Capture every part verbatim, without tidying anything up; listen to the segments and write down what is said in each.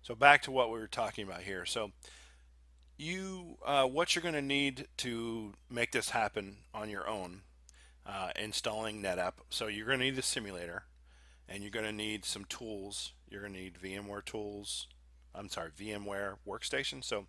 So back to what we were talking about here. So you, uh, what you're going to need to make this happen on your own, uh, installing NetApp. So you're going to need a simulator, and you're going to need some tools. You're going to need VMware tools. I'm sorry, VMware workstation. So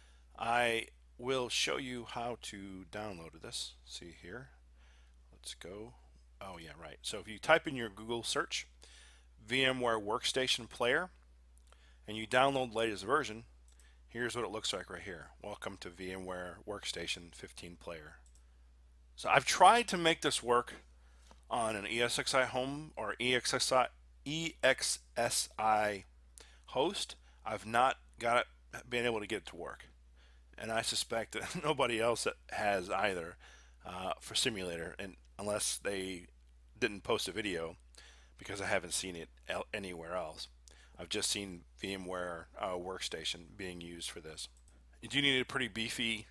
I will show you how to download this. See here. Let's go. Oh yeah, right. So if you type in your Google search VMware Workstation Player and you download the latest version, here's what it looks like right here. Welcome to VMware Workstation fifteen Player. So I've tried to make this work on an E S X i home or E X S I, E X S I host. I've not got it, been able to get it to work. And I suspect that nobody else has either uh, for simulator, and unless they didn't post a video, because I haven't seen it anywhere else. I've just seen VMware uh, Workstation being used for this. You do need a pretty beefy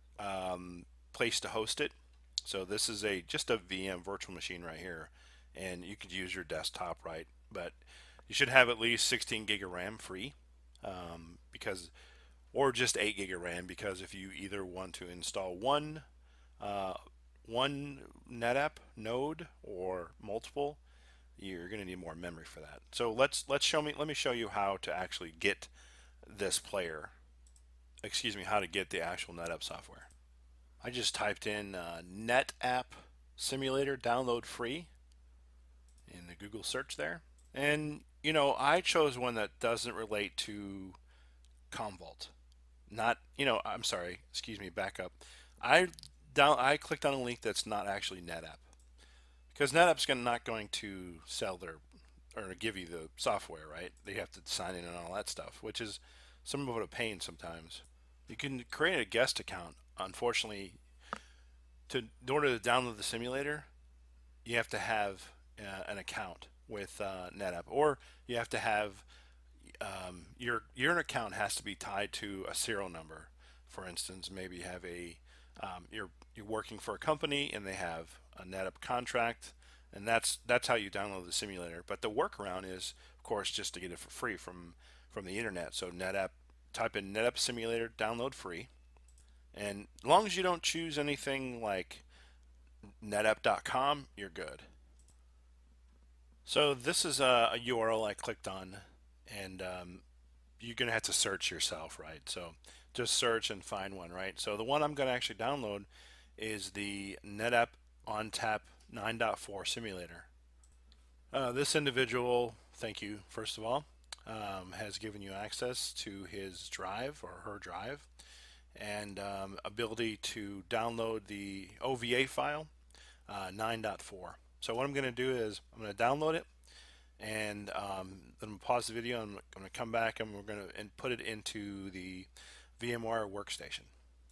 um, place to host it. So this is a just a V M virtual machine right here, and you could use your desktop, right? But you should have at least sixteen gig of RAM free, um, because, or just eight gig of RAM, because if you either want to install one uh, one NetApp node or multiple, you're going to need more memory for that. So let's let's show me let me show you how to actually get this player. Excuse me, how to get the actual NetApp software. I just typed in uh, NetApp simulator download free in the Google search there, and you know I chose one that doesn't relate to CommVault. Not you know I'm sorry, excuse me, back up. I down I clicked on a link that's not actually NetApp, because NetApp's gonna, not going to sell their or give you the software, right? They have to sign in and all that stuff, which is some of it a pain sometimes. You can create a guest account. Unfortunately, to in order to download the simulator, you have to have uh, an account with uh, NetApp, or you have to have um, your your account has to be tied to a serial number. For instance, maybe you have a um, you're you're working for a company and they have a NetApp contract, and that's that's how you download the simulator. But the workaround is, of course, just to get it for free from from the internet. So NetApp, type in NetApp simulator, download free, and as long as you don't choose anything like netapp dot com, you're good. So this is a, a U R L I clicked on, and um, you're gonna have to search yourself, right? So just search and find one, right? So the one I'm gonna actually download is the NetApp ONTAP nine point four simulator. Uh, this individual, thank you first of all, um, has given you access to his drive or her drive, and um, ability to download the O V A file uh, nine point four. So what I'm going to do is I'm going to download it, and um, then I'm going to pause the video, and I'm going to come back and we're going to put it into the VMware workstation.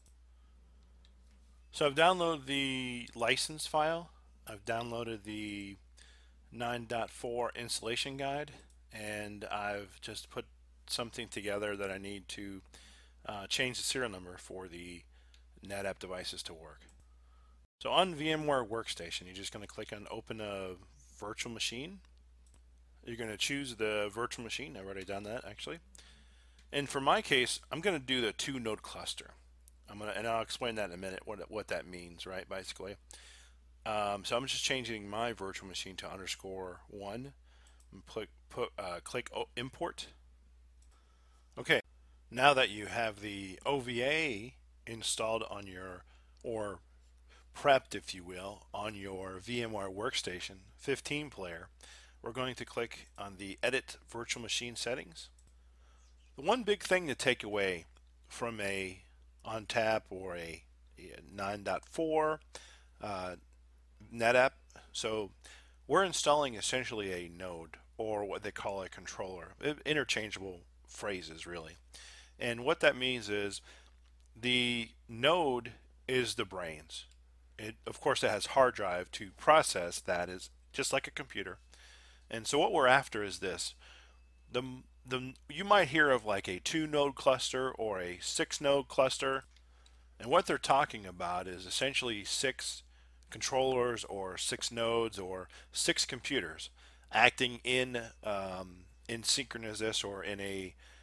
So I've downloaded the license file, I've downloaded the nine point four installation guide, and I've just put something together that I need to uh, change the serial number for the NetApp devices to work. So on VMware Workstation, you're just going to click on Open a Virtual Machine. You're going to choose the virtual machine. I've already done that, actually. And for my case, I'm going to do the two node cluster. I'm gonna, and I'll explain that in a minute, what, what that means, right, basically. Um, so I'm just changing my virtual machine to underscore one. And put, put, uh, click import. Okay, now that you have the O V A installed on your, or prepped, if you will, on your VMware Workstation fifteen player, we're going to click on the Edit Virtual Machine Settings. The one big thing to take away from a ONTAP or a, a nine point four uh, NetApp, so we're installing essentially a node, or what they call a controller, interchangeable phrases really. And what that means is the node is the brains. It, of course, it has hard drive to process that, is just like a computer. And so what we're after is this. The, the, you might hear of like a two node cluster or a six node cluster. And what they're talking about is essentially six controllers or six nodes or six computers acting in um, in synchronous or in a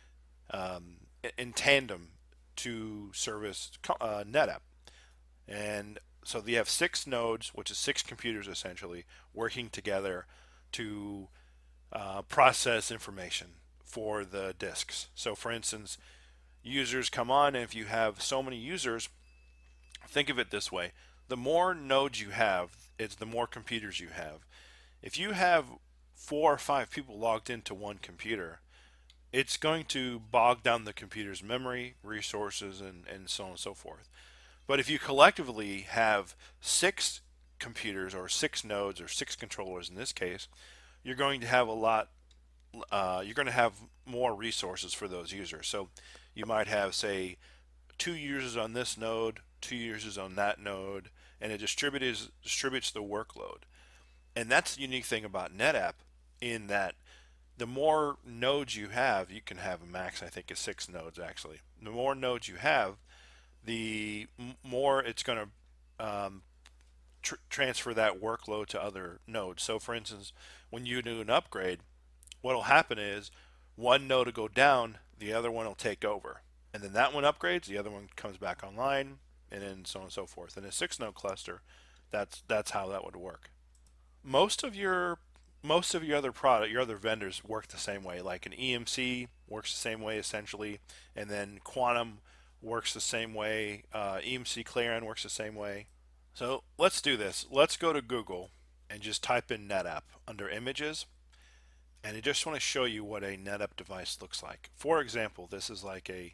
um, in tandem to service uh, NetApp. And so you have six nodes, which is six computers essentially, working together to uh, process information for the disks. So for instance, users come on, and if you have so many users, think of it this way: the more nodes you have, it's the more computers you have. If you have four or five people logged into one computer, it's going to bog down the computer's memory, resources, and, and so on and so forth. But if you collectively have six computers or six nodes or six controllers in this case, you're going to have a lot, uh, you're going to have more resources for those users. So you might have, say, two users on this node, two users on that node, and it distributes distributes the workload. And that's the unique thing about NetApp, in that the more nodes you have, you can have a max, I think, is six nodes actually. The more nodes you have, the more it's going to um, tr transfer that workload to other nodes. So for instance, when you do an upgrade, what will happen is one node will go down, the other one will take over. And then that one upgrades, the other one comes back online, and then so on and so forth. In a six node cluster, that's that's how that would work. Most of your most of your other product, your other vendors work the same way. Like an E M C works the same way essentially, and then Quantum works the same way. Uh, E M C Clarion works the same way. So let's do this. Let's go to Google and just type in NetApp under Images, and I just want to show you what a NetApp device looks like. For example, this is like a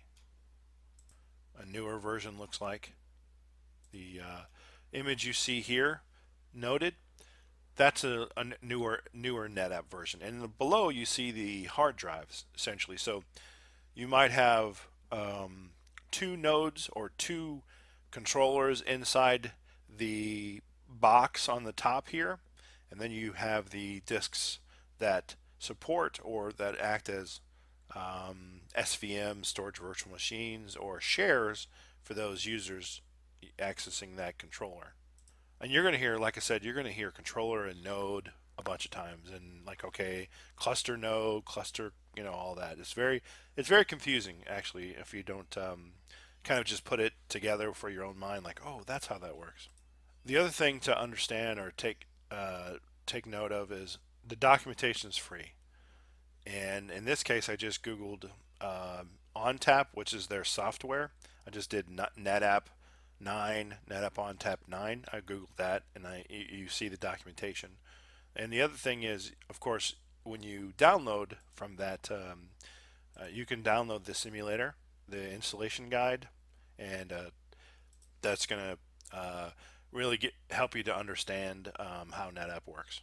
a newer version looks like. The uh, image you see here noted, that's a, a newer newer NetApp version. And below you see the hard drives essentially. So you might have um, two nodes or two controllers inside the box on the top here, and then you have the disks that support or that act as um, S V M, storage virtual machines, or shares for those users accessing that controller. And you're going to hear, like I said, you're going to hear controller and node a bunch of times, and like, okay, cluster node, cluster, you know, all that. It's very, it's very confusing actually if you don't um, kind of just put it together for your own mind, like, oh, that's how that works. The other thing to understand or take uh, take note of is the documentation is free. And in this case, I just Googled um, ONTAP, which is their software. I just did NetApp nine, NetApp ONTAP nine. I Googled that, and I you see the documentation. And the other thing is, of course, when you download from that, um, uh, you can download the simulator, the installation guide, and uh, that's going to uh, really get, help you to understand um, how NetApp works.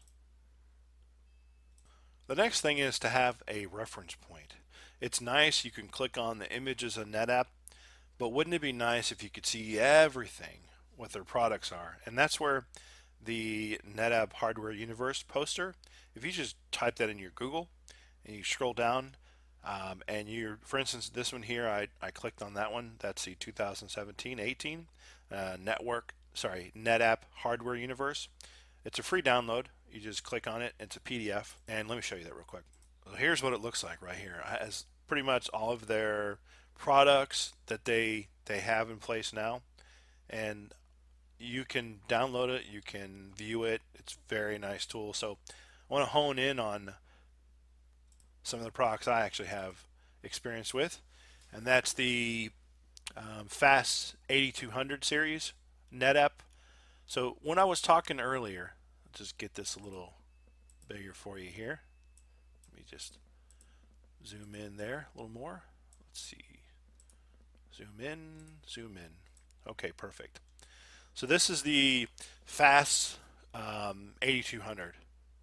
The next thing is to have a reference point. It's nice you can click on the images of NetApp, but wouldn't it be nice if you could see everything what their products are? And that's where the NetApp Hardware Universe poster, if you just type that in your Google and you scroll down, um, and you're, for instance, this one here, I, I clicked on that one. That's the two thousand seventeen eighteen uh, network, sorry, NetApp Hardware Universe. It's a free download. You just click on it. It's a P D F. And let me show you that real quick. So here's what it looks like right here. It has pretty much all of their products that they they have in place now. And you can download it. You can view it. It's a very nice tool. So I want to hone in on some of the products I actually have experience with. And that's the um, Fast eighty-two hundred series NetApp. So when I was talking earlier, I'll just get this a little bigger for you here. Let me just zoom in there a little more. Let's see. Zoom in, zoom in. Okay, perfect. So this is the Fast um, eighty-two hundred.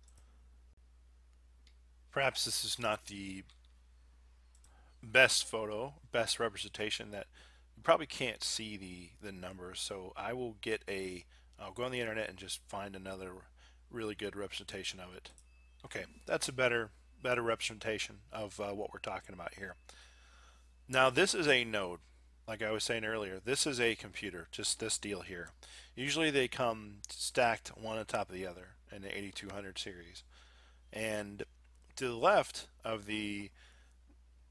Perhaps this is not the best photo, best representation, that you probably can't see the, the numbers. So I will get a I'll go on the internet and just find another really good representation of it. Okay, that's a better better representation of uh, what we're talking about here. Now this is a node. Like I was saying earlier, this is a computer, just this deal here. Usually they come stacked one on top of the other in the eighty-two hundred series. And to the left of the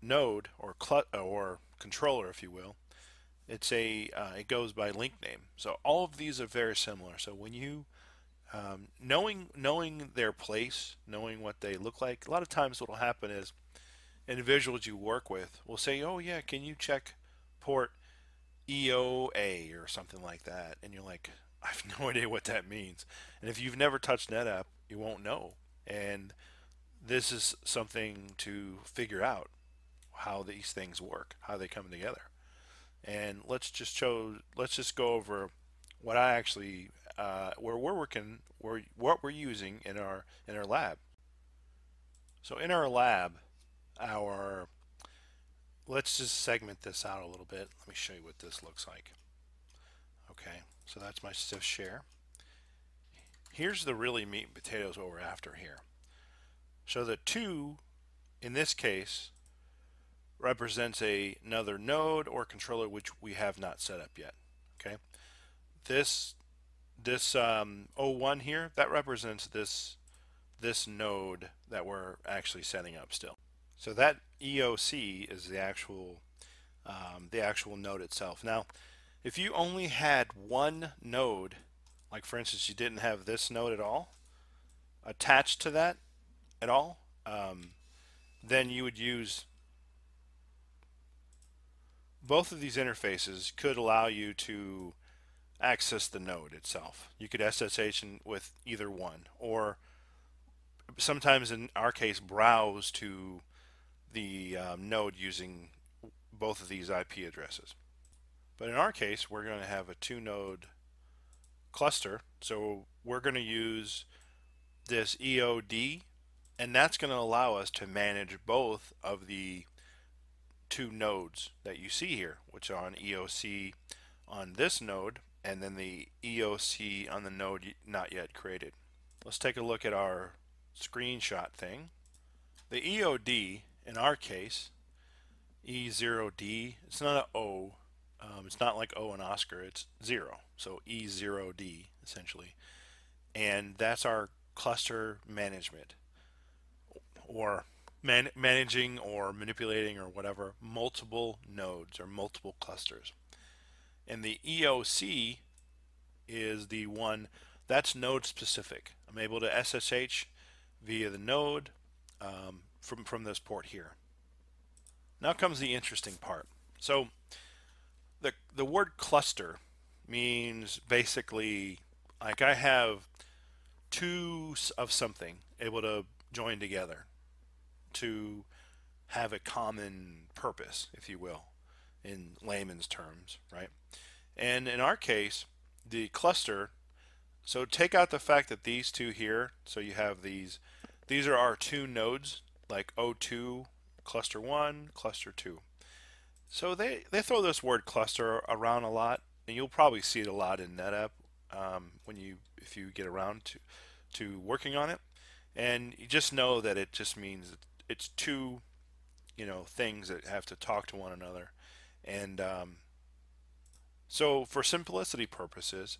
node or or controller, if you will, it's a uh, it goes by link name. So all of these are very similar. So when you um, knowing knowing their place, knowing what they look like, a lot of times what will happen is individuals you work with will say, "Oh yeah, can you check port E O A or something like that?" And you're like, "I have no idea what that means." And if you've never touched NetApp, you won't know. And this is something to figure out how these things work, how they come together. And let's just show, let's just go over what I actually, uh, where we're working, where what we're using in our in our lab. So in our lab, our let's just segment this out a little bit. Let me show you what this looks like. Okay, so that's my stiff share. Here's the really meat and potatoes what we're after here. So the two, in this case, represents a, another node or controller which we have not set up yet. Okay, this this um, oh one here, that represents this this node that we're actually setting up still. So that E O C is the actual um, the actual node itself. Now, if you only had one node, like for instance, you didn't have this node at all attached to that at all, um, then you would use both of these interfaces could allow you to access the node itself. You could S S H in with either one, or sometimes in our case browse to the um, node using both of these I P addresses. But in our case, we're going to have a two node cluster, so we're going to use this E O D, and that's going to allow us to manage both of the two nodes that you see here, which are on E O C on this node, and then the E O C on the node not yet created. Let's take a look at our screenshot thing. The E O D, in our case, E zero D, it's not an O, um, it's not like O in Oscar, it's zero, so E zero D essentially. And that's our cluster management, or man managing or manipulating or whatever multiple nodes or multiple clusters. And the E O C is the one that's node specific. I'm able to S S H via the node um, from from this port here. Now comes the interesting part. So the the word cluster means basically like I have two of something able to join together to have a common purpose, if you will, in layman's terms, right? And in our case, the cluster, so take out the fact that these two here, so you have these, these are our two nodes, like O two, cluster one, cluster two. So they, they throw this word cluster around a lot, and you'll probably see it a lot in NetApp um, when you, if you get around to, to working on it. And you just know that it just means it's two, you know, things that have to talk to one another. And um, so for simplicity purposes,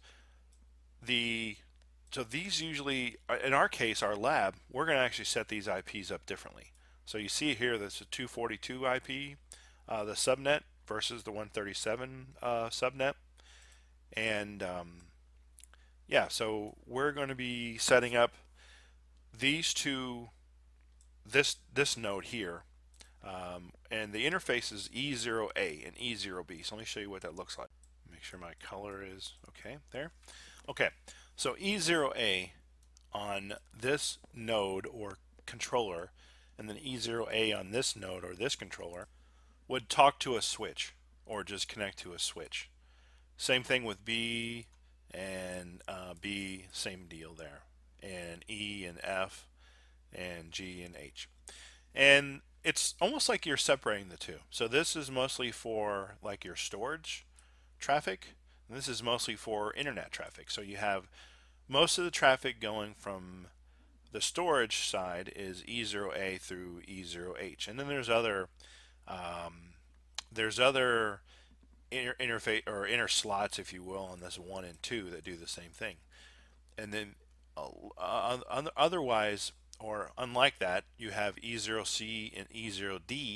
the so these usually, in our case, our lab, we're going to actually set these I Ps up differently. So you see here, that's a two forty-two I P, uh, the subnet versus the one thirty-seven uh, subnet. And um, yeah, so we're going to be setting up these two, this this node here, um, and the interface is E zero A and E zero B. So let me show you what that looks like. Make sure my color is okay there. Okay, so E zero A on this node or controller, and then E zero A on this node or this controller would talk to a switch or just connect to a switch. Same thing with B and uh, B, same deal there, and E and F and G and H. And it's almost like you're separating the two. So this is mostly for like your storage traffic, and this is mostly for internet traffic. So you have most of the traffic going from the storage side is E zero A through E zero H, and then there's other um, there's other inter interface or inner slots, if you will, on this one and two that do the same thing. And then uh, otherwise, or unlike that, you have E zero C and E zero D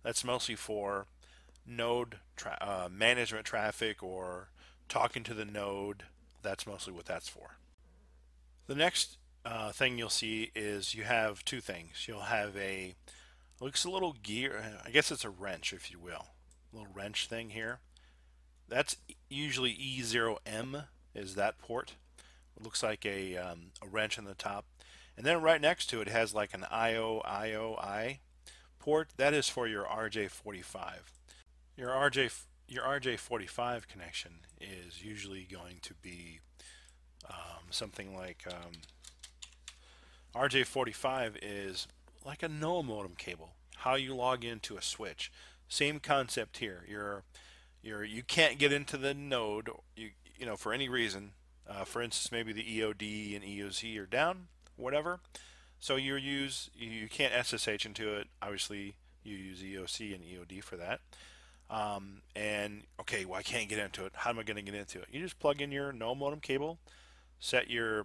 That's mostly for node tra uh, management traffic or talking to the node. That's mostly what that's for. The next uh, thing you'll see is you have two things. You'll have a, looks a little gear, I guess it's a wrench, if you will. A little wrench thing here. That's usually E zero M is that port. It looks like a, um, a wrench on the top. And then right next to it has like an I O I O I port. That is for your R J forty-five. Your R J your R J forty-five connection is usually going to be um, something like um, R J forty-five is like a NOAA modem cable. How you log into a switch. Same concept here. You're you're you can't get into the node. You you know for any reason. Uh, for instance, maybe the E O D and E O Z are down, whatever. So you use you can't S S H into it. Obviously, you use E O C and E O D for that. Um, and okay, well I can't get into it. How am I going to get into it? You just plug in your NOAA modem cable, set your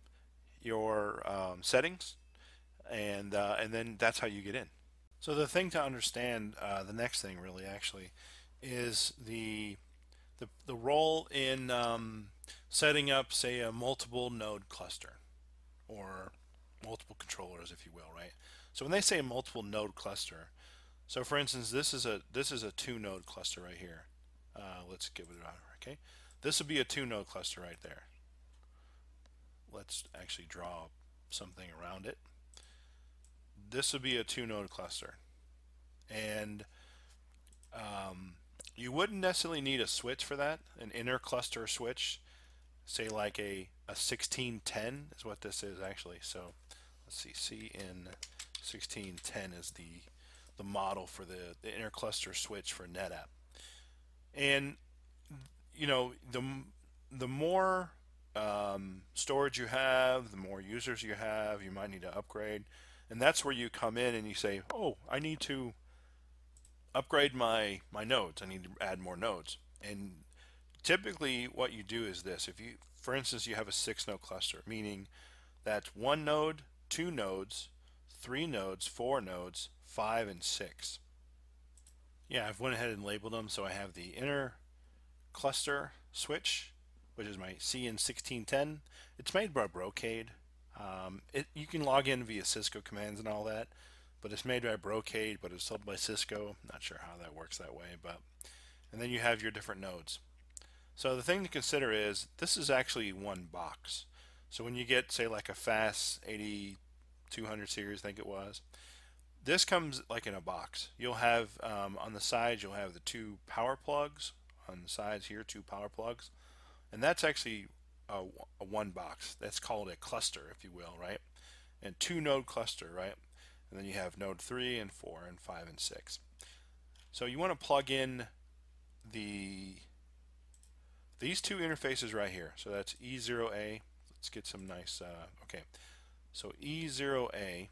your um, settings, and uh, and then that's how you get in. So the thing to understand, uh, the next thing really actually, is the the, the role in um, setting up, say, a multiple node cluster or multiple controllers, if you will, right? So when they say a multiple node cluster, so for instance, this is a this is a two node cluster right here. Uh, let's give it a okay. This would be a two node cluster right there. Let's actually draw something around it. This would be a two node cluster, and um, you wouldn't necessarily need a switch for that, an inner cluster switch, say like a, a sixteen ten is what this is actually. So let's see, C in sixteen ten is the the model for the, the inner cluster switch for NetApp. And you know, the the more um, storage you have, the more users you have, you might need to upgrade. And that's where you come in and you say, oh, I need to upgrade my my nodes. I need to add more nodes. And typically what you do is this. If you, for instance, you have a six node cluster, meaning that's one node, two nodes, three nodes, four nodes, five and six. Yeah, I've went ahead and labeled them. So I have the inner cluster switch, which is my C N sixteen ten. It's made by Brocade. Um, it, you can log in via Cisco commands and all that, but it's made by Brocade, but it's sold by Cisco. Not sure how that works that way, but and then you have your different nodes. So the thing to consider is this is actually one box. So when you get, say, like a fast eighty-two hundred series, I think it was, this comes like in a box. You'll have um, on the sides, you'll have the two power plugs on the sides here, two power plugs, and that's actually a, a one box. That's called a cluster, if you will, right? And two node cluster, right? And then you have node three and four and five and six. So you want to plug in the these two interfaces right here. So that's E zero A. Let's get some nice. Uh, okay, so E zero A.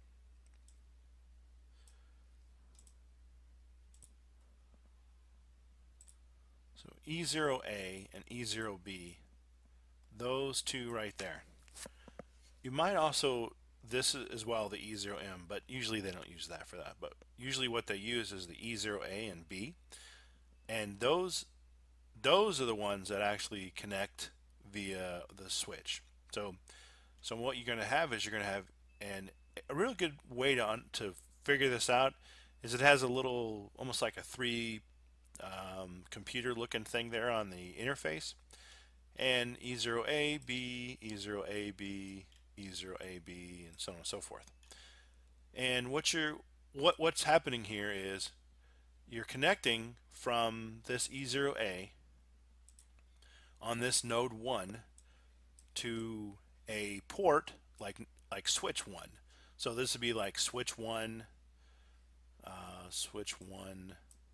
So E zero A and E zero B, those two right there. You might also, this as well, the E zero M, but usually they don't use that for that. But usually what they use is the E zero A and B, and those those are the ones that actually connect via the switch. So, so what you're going to have is you're going to have, and a real good way to to figure this out is it has a little, almost like a three um, computer looking thing there on the interface, and E zero A, B, E zero A, B, E zero A, B, and so on and so forth. And what you're what what's happening here is you're connecting from this E zero A on this node one to a port like like switch one. So this would be like switch one, uh, switch one,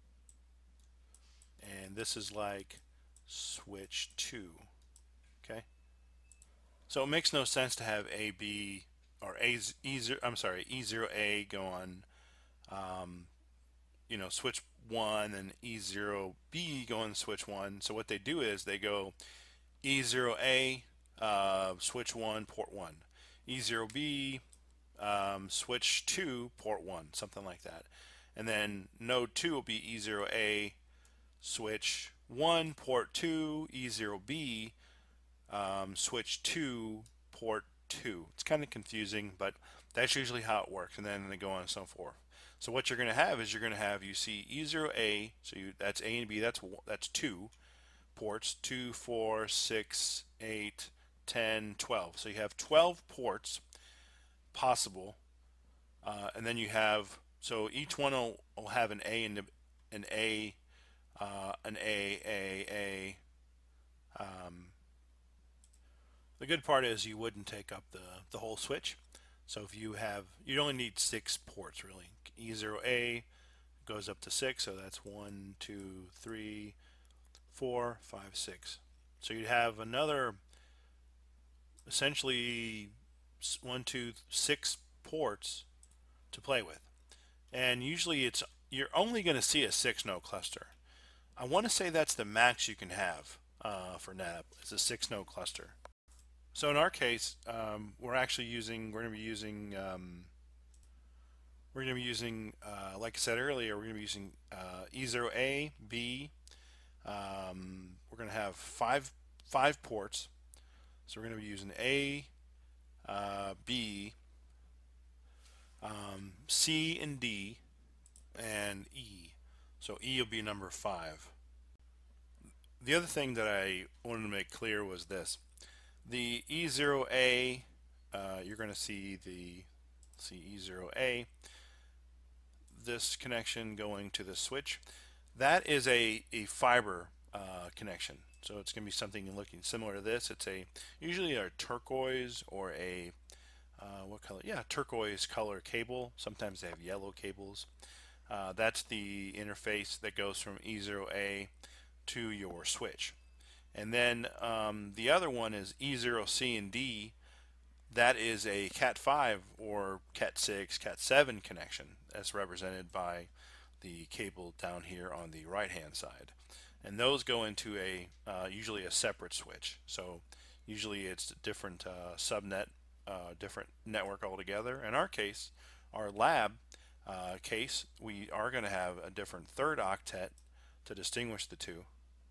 and this is like switch two. Okay. So it makes no sense to have A B or A E zero. I'm sorry, E zero A go on, um, you know, switch one, and E zero B go on switch one. So what they do is they go E zero A uh, switch one port one, E zero B um, switch two port one, something like that. and then node two will be E zero A switch one port two, E zero B um, switch two port two. It's kind of confusing, but that's usually how it works, and then they go on and so forth. So what you're going to have is you're going to have, you see E zero A, so you, that's A and B, that's that's two ports, two, four, six, eight, ten, twelve. So you have twelve ports possible, uh, and then you have, so each one will, will have an A and an A, uh, an A, A, A. Um, the good part is you wouldn't take up the, the whole switch. So if you have, you only need six ports really. E zero A goes up to six, so that's one, two, three, four, five, six. So you'd have another essentially one, two, six ports to play with. And usually it's, you're only going to see a six node cluster. I want to say that's the max you can have uh, for NetApp, is a six node cluster. So in our case, um, we're actually using, we're going to be using, um, we're going to be using, uh, like I said earlier, we're going to be using uh, E zero A, B. Um, we're going to have five five ports. So we're going to be using A, uh, B, um, C and D, and E. So E will be number five. The other thing that I wanted to make clear was this. The E zero A, uh, you're going to see the see E zero A, this connection going to the switch. That is a, a fiber uh, connection. So it's going to be something looking similar to this. It's a usually a turquoise or a uh, what color? Yeah, turquoise color cable. Sometimes they have yellow cables. Uh, that's the interface that goes from E zero A to your switch. And then um, the other one is E zero C and D. That is a cat five or cat six, cat seven connection, as represented by the cable down here on the right hand side. And those go into a uh, usually a separate switch. So usually it's a different uh, subnet, uh, different network altogether. In our case, our lab uh, case, we are going to have a different third octet to distinguish the two.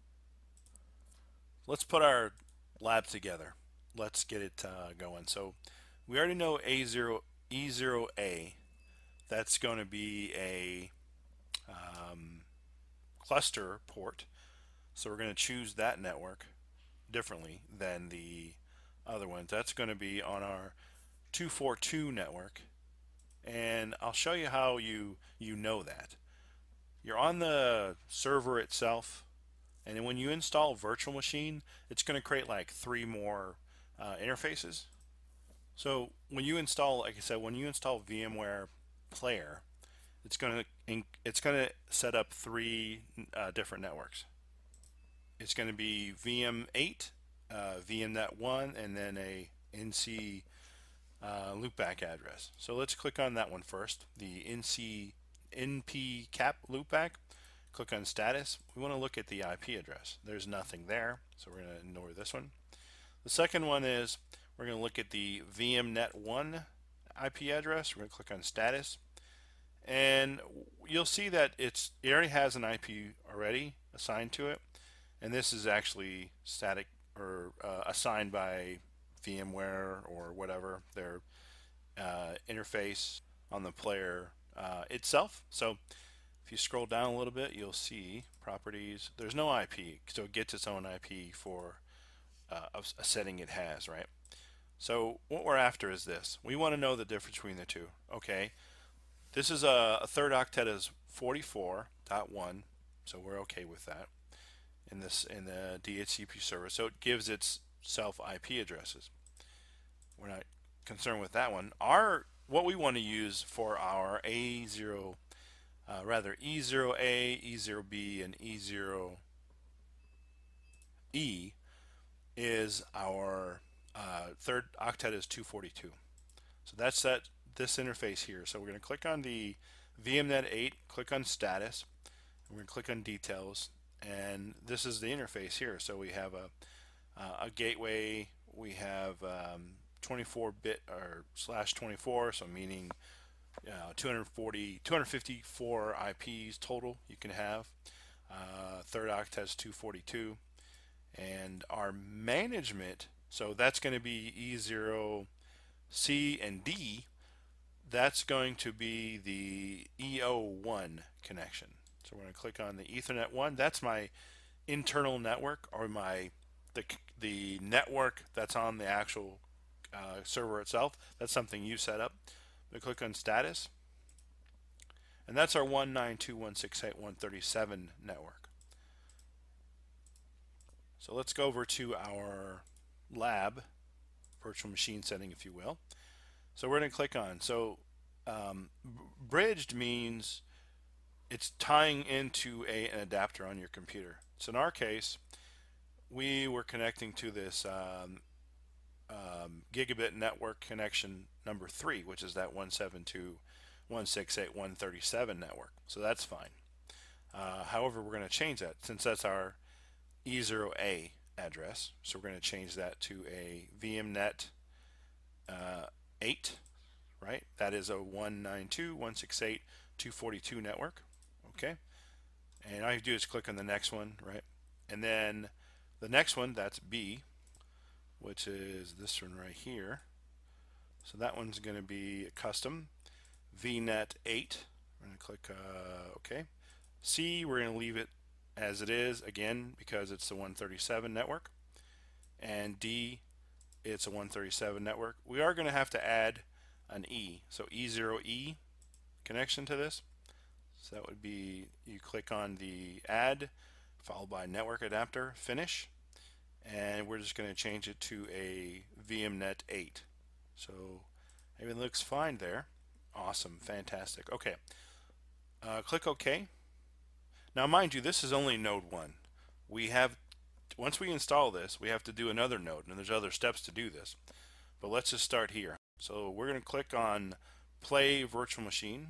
Let's put our lab together. Let's get it uh, going. So we already know A zero, E zero A. That's going to be a um, cluster port. So we're going to choose that network differently than the other ones. That's going to be on our two forty-two network. And I'll show you how you, you know that. You're on the server itself. And then when you install virtual machine, it's going to create like three more uh, interfaces. So when you install, like I said, when you install VMware Player, it's going to it's going to set up three uh, different networks. It's going to be V M eight, uh, V M net one, and then a N C uh, loopback address. So let's click on that one first. The N C N P cap loopback. Click on status. We want to look at the I P address. There's nothing there, so we're going to ignore this one. The second one is we're going to look at the V M net one I P address. We're going to click on status, and you'll see that it's it already has an I P already assigned to it, and this is actually static or uh, assigned by VMware or whatever their uh, interface on the player uh, itself. So if you scroll down a little bit, you'll see properties. There's no I P, so it gets its own I P for uh, a setting it has, right? So what we're after is this. We want to know the difference between the two. Okay, this is a, a third octet is forty-four dot one, so we're okay with that in this in the D H C P server. So it gives itself I P addresses. We're not concerned with that one. Our what we want to use for our A zero Uh, rather E zero A, E zero B, and E zero E is our uh, third octet is two forty-two. So that's that this interface here. So we're going to click on the V M net eight, click on status, we're going to click on details, and this is the interface here. So we have a, uh, a gateway, we have um, twenty-four bit or slash twenty-four, so meaning uh, two hundred forty, two hundred fifty-four I Ps total you can have. Uh, third oct has two forty-two, and our management, so that's going to be E zero, C, and D. That's going to be the E O one connection. So we're going to click on the Ethernet one. That's my internal network, or my the the network that's on the actual uh, server itself. That's something you set up. We click on status, and that's our one nine two dot one sixty-eight dot one thirty-seven network. So let's go over to our lab virtual machine setting, if you will. So we're going to click on, so um, bridged means it's tying into a, an adapter on your computer. So in our case, we were connecting to this um, um, gigabit network connection number three, which is that one seventy-two dot one sixty-eight dot one thirty-seven network. So that's fine. Uh, however, we're going to change that since that's our E zero A address. So we're going to change that to a V M net uh, eight, right? That is a one ninety-two dot one sixty-eight dot two forty-two network. Okay. And all you do is click on the next one, right? And then the next one, that's B, which is this one right here. So that one's going to be a custom V net eight. We're going to click uh, OK. C, we're going to leave it as it is, again, because it's the one thirty-seven network. And D, it's a one thirty-seven network. We are going to have to add an E, so E zero E connection to this. So that would be, you click on the add, followed by network adapter, finish, and we're just going to change it to a V M net eight. So everything looks fine there. Awesome, fantastic. Okay, uh, click OK. Now mind you, this is only node one. We have, once we install this, we have to do another node, and there's other steps to do this. But let's just start here. So we're going to click on play virtual machine.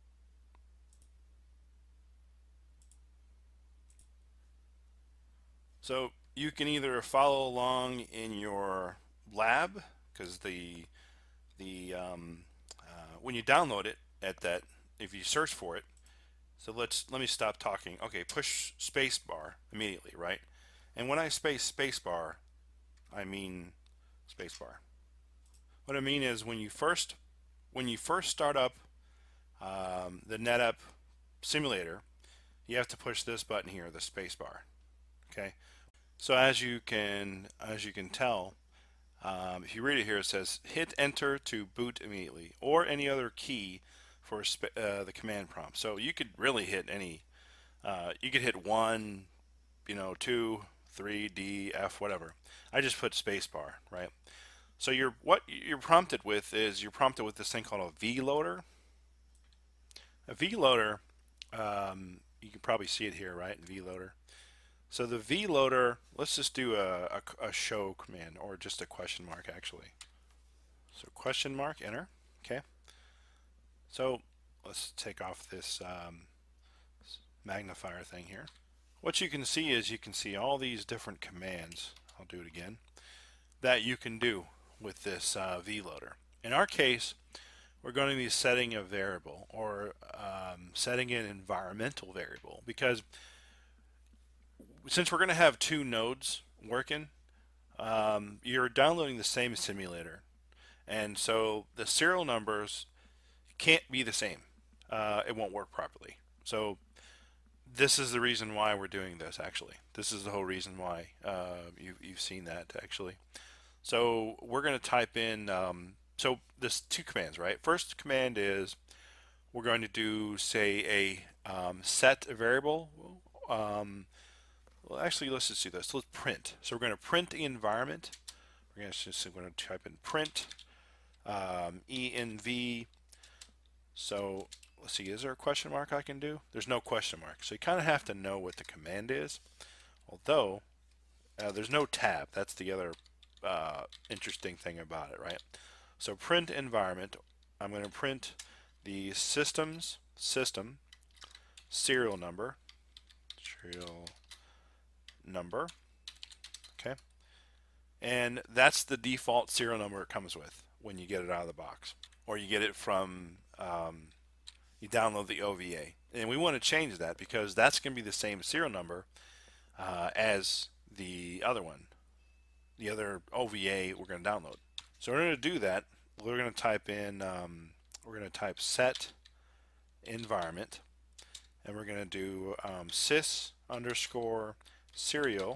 So you can either follow along in your lab, because the the um, uh, when you download it at that, if you search for it. So let's let me stop talking. Okay, push spacebar immediately, right? And when I space spacebar, I mean spacebar. What I mean is when you first when you first start up um, the NetApp simulator, you have to push this button here, the spacebar. Okay. So as you can as you can tell, um, if you read it here, it says hit enter to boot immediately, or any other key for uh, the command prompt. So you could really hit any, uh, you could hit one, you know, two, three, D, F, whatever. I just put spacebar, right? So you're what you're prompted with is you're prompted with this thing called a V loader. A V loader, um, you can probably see it here, right? V loader. So the V loader, let's just do a, a, a show command, or just a question mark actually. So question mark, enter. Okay. So let's take off this um, magnifier thing here. What you can see is you can see all these different commands. I'll do it again. That you can do with this uh, V loader. In our case, we're going to be setting a variable, or um, setting an environmental variable, because since we're going to have two nodes working, um, you're downloading the same simulator, and so the serial numbers can't be the same. Uh, it won't work properly. So this is the reason why we're doing this. Actually, this is the whole reason why uh, you, you've seen that actually. So we're going to type in. Um, so this two commands, right? First command is we're going to do say a um, set a variable. Um, well, actually, let's just do this. Let's print. So we're going to print the environment. We're going to just we're going to type in print um, env. So let's see, is there a question mark I can do? There's no question mark. So you kind of have to know what the command is. Although uh, there's no tab. That's the other uh, interesting thing about it, right? So print environment. I'm going to print the systems system serial number. Serial number. Okay. And that's the default serial number it comes with when you get it out of the box, or you get it from um, you download the O V A. And we want to change that because that's going to be the same serial number uh, as the other one, the other O V A we're going to download. So in order to do that, we're going to type in, um, we're going to type set environment, and we're going to do um, sys underscore serial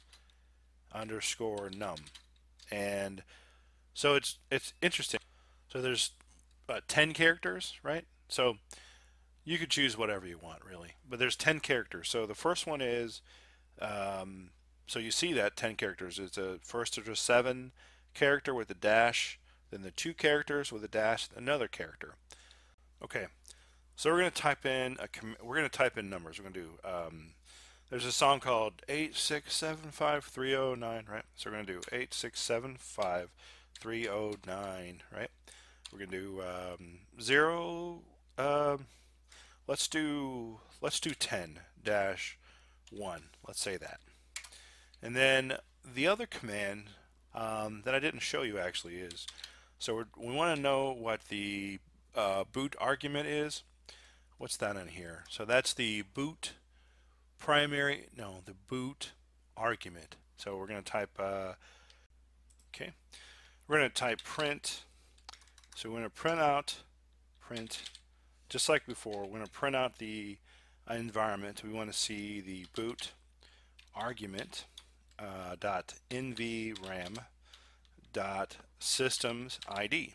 underscore num. And so it's it's interesting. So there's uh, ten characters, right? So you could choose whatever you want, really. But there's ten characters. So the first one is, um, so you see that ten characters. It's a first there's a seven character with a dash, then the two characters with a dash, another character. Okay, so we're going to type in a we're going to type in numbers. We're going to do. Um, there's a song called eight six seven five three oh nine, right? So we're going to do eight six seven five three oh nine, right? We're going to do um, zero. Um, let's do let's do ten dash one. Let's say that. And then the other command um, that I didn't show you actually is, so we're, we want to know what the uh, boot argument is. What's that in here? So that's the boot primary, no, the boot argument. So we're going to type, uh, okay, we're going to type print. So we're going to print out, print, just like before, we're going to print out the environment. We want to see the boot argument uh, dot nvram dot systems I D.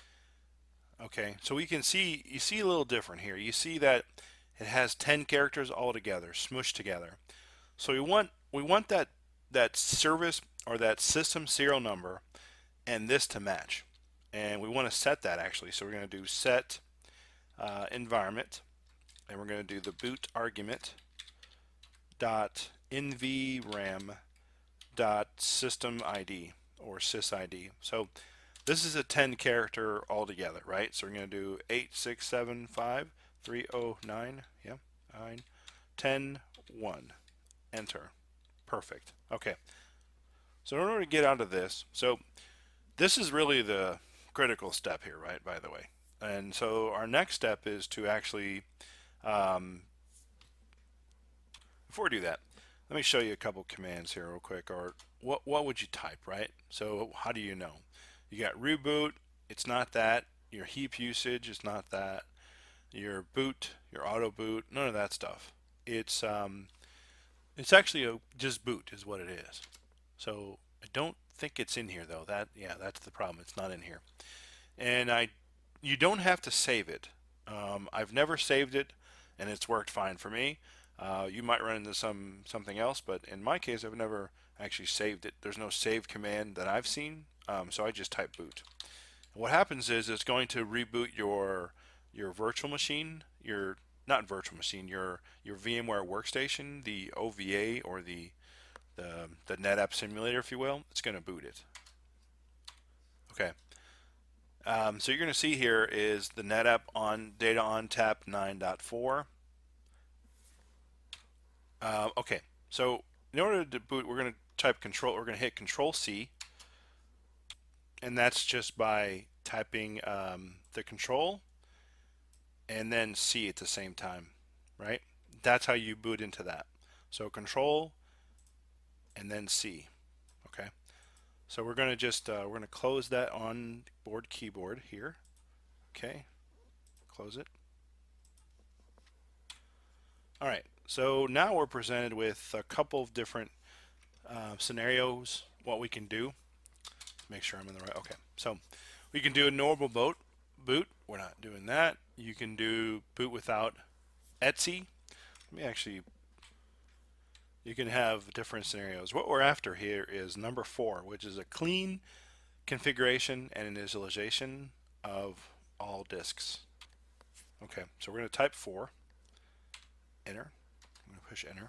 Okay, so we can see, you see a little different here. You see that it has ten characters all together, smushed together. So we want we want that that service or that system serial number and this to match. And we want to set that actually. So we're going to do set uh, environment, and we're going to do the boot argument dot nvram dot system I D or sysID. So this is a ten character altogether, right? So we're going to do eight six seven five three oh nine, yeah, nine, ten, one, enter. Perfect. Okay. So in order to get out of this, so this is really the critical step here, right, by the way. And so our next step is to actually, um, before we do that, let me show you a couple commands here real quick, or what, what would you type, right? So how do you know? You got reboot, it's not that. Your heap usage is not that. Your boot, your auto boot, none of that stuff. It's um, it's actually a, just boot is what it is. So I don't think it's in here though. That yeah, that's the problem. It's not in here. And I, you don't have to save it. Um, I've never saved it, and it's worked fine for me. Uh, you might run into some something else, but in my case, I've never actually saved it. There's no save command that I've seen. Um, so I just type boot. And what happens is it's going to reboot your your virtual machine, your not virtual machine, your your VMware workstation, the O V A or the the, the NetApp simulator, if you will. It's going to boot it. Okay. Um, so you're going to see here is the NetApp on data on tap nine point four. Uh, okay. So in order to boot, we're going to type control. We're going to hit Control C. And that's just by typing um, the control and then C at the same time, right? That's how you boot into that. So control and then C, okay? So we're going to just, uh, we're going to close that on board keyboard here, okay? Close it. All right, so now we're presented with a couple of different uh, scenarios, what we can do. Make sure I'm in the right, okay. So we can do a normal boot, boot, we're not doing that. You can do boot without Etsy. Let me actually, you can have different scenarios. What we're after here is number four, which is a clean configuration and initialization of all disks. Okay, so we're going to type four, enter, I'm going to push enter.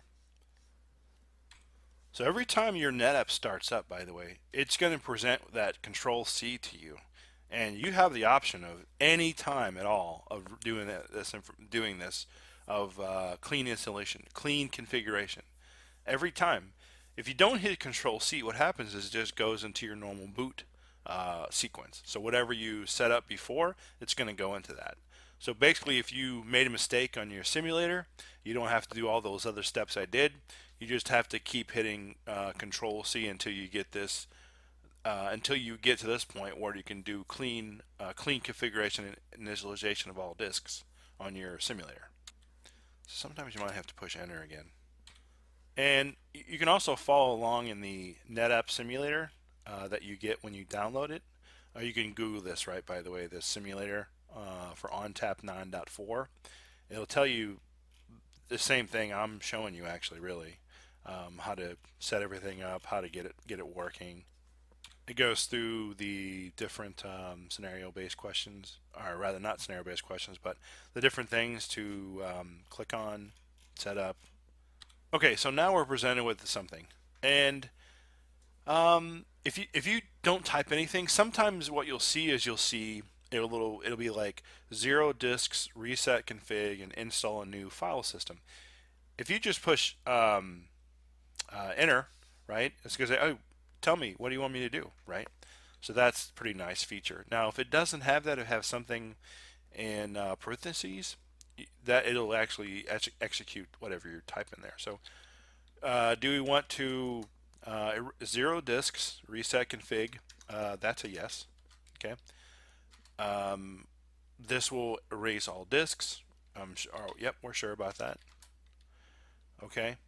So every time your NetApp starts up, by the way, it's going to present that Control C to you, and you have the option of any time at all of doing this, doing this, of uh, clean installation, clean configuration. Every time, if you don't hit Control C, what happens is it just goes into your normal boot uh, sequence. So whatever you set up before, it's going to go into that. So basically, if you made a mistake on your simulator, you don't have to do all those other steps I did. You just have to keep hitting uh, Control C until you get this, uh, until you get to this point where you can do clean, uh, clean configuration and initialization of all disks on your simulator. So sometimes you might have to push Enter again. And you can also follow along in the NetApp simulator uh, that you get when you download it. Uh, you can Google this, right, by the way, this simulator uh, for ONTAP nine point four. It'll tell you the same thing I'm showing you, actually, really, um, how to set everything up, how to get it get it working. It goes through the different um, scenario-based questions, or rather not scenario-based questions, but the different things to um, click on, set up. Okay, so now we're presented with something, and um, if you if you don't type anything, sometimes what you'll see is you'll see a little. It'll be like zero disks, reset config, and install a new file system. If you just push um, uh, enter, right, it's going to say, oh, tell me, what do you want me to do, right? So that's a pretty nice feature. Now, if it doesn't have that, it have something in uh, parentheses, that it'll actually ex execute whatever you're typing there. So uh, do we want to uh, zero disks, reset config? Uh, that's a yes. Okay. Um, this will erase all disks. Um, oh, yep, we're sure about that. Okay.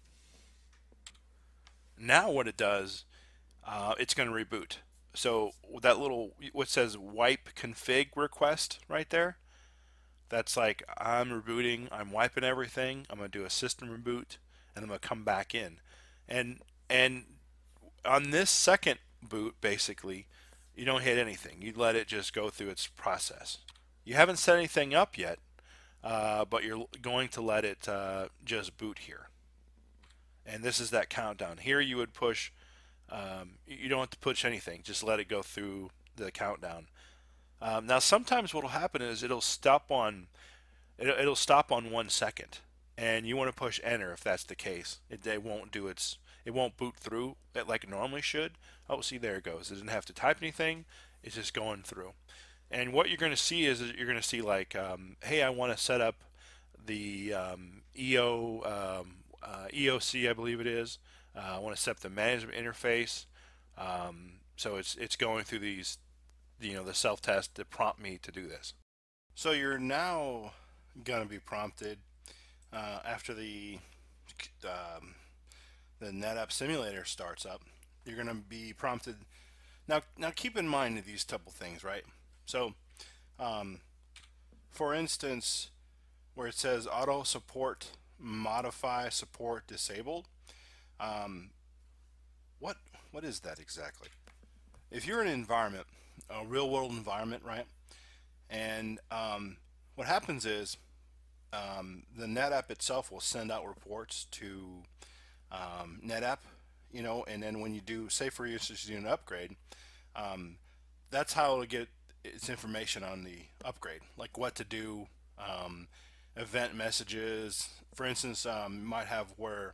Now what it does, uh, it's going to reboot. So that little, what says wipe config request right there, that's like, I'm rebooting, I'm wiping everything, I'm going to do a system reboot, and I'm going to come back in. And and on this second boot, basically, you don't hit anything. You let it just go through its process. You haven't set anything up yet, uh, but you're going to let it uh, just boot here. And this is that countdown. Here you would push, um, you don't have to push anything, just let it go through the countdown. Um, now sometimes what will happen is it'll stop on it'll, it'll stop on one second, and you want to push enter if that's the case. It, it won't do its it won't boot through it like it normally should. Oh, see, there it goes. It didn't have to type anything. It's just going through. And what you're going to see is you're going to see like, um, hey, I want to set up the um, E O um, uh, E O C, I believe it is. Uh, I want to set up the management interface. Um, so it's it's going through these, you know, the self-test to prompt me to do this. So you're now going to be prompted uh, after the um, the NetApp simulator starts up. You're going to be prompted. Now, now keep in mind these couple things, right? So, um, for instance, where it says auto support modify support disabled, um, what what is that exactly? If you're in an environment, a real world environment, right? And um, what happens is um, the NetApp itself will send out reports to um, NetApp, you know, and then when you do, say for instance, you do an upgrade, um, that's how it'll get its information on the upgrade, like what to do, um, event messages. For instance, um, you might have where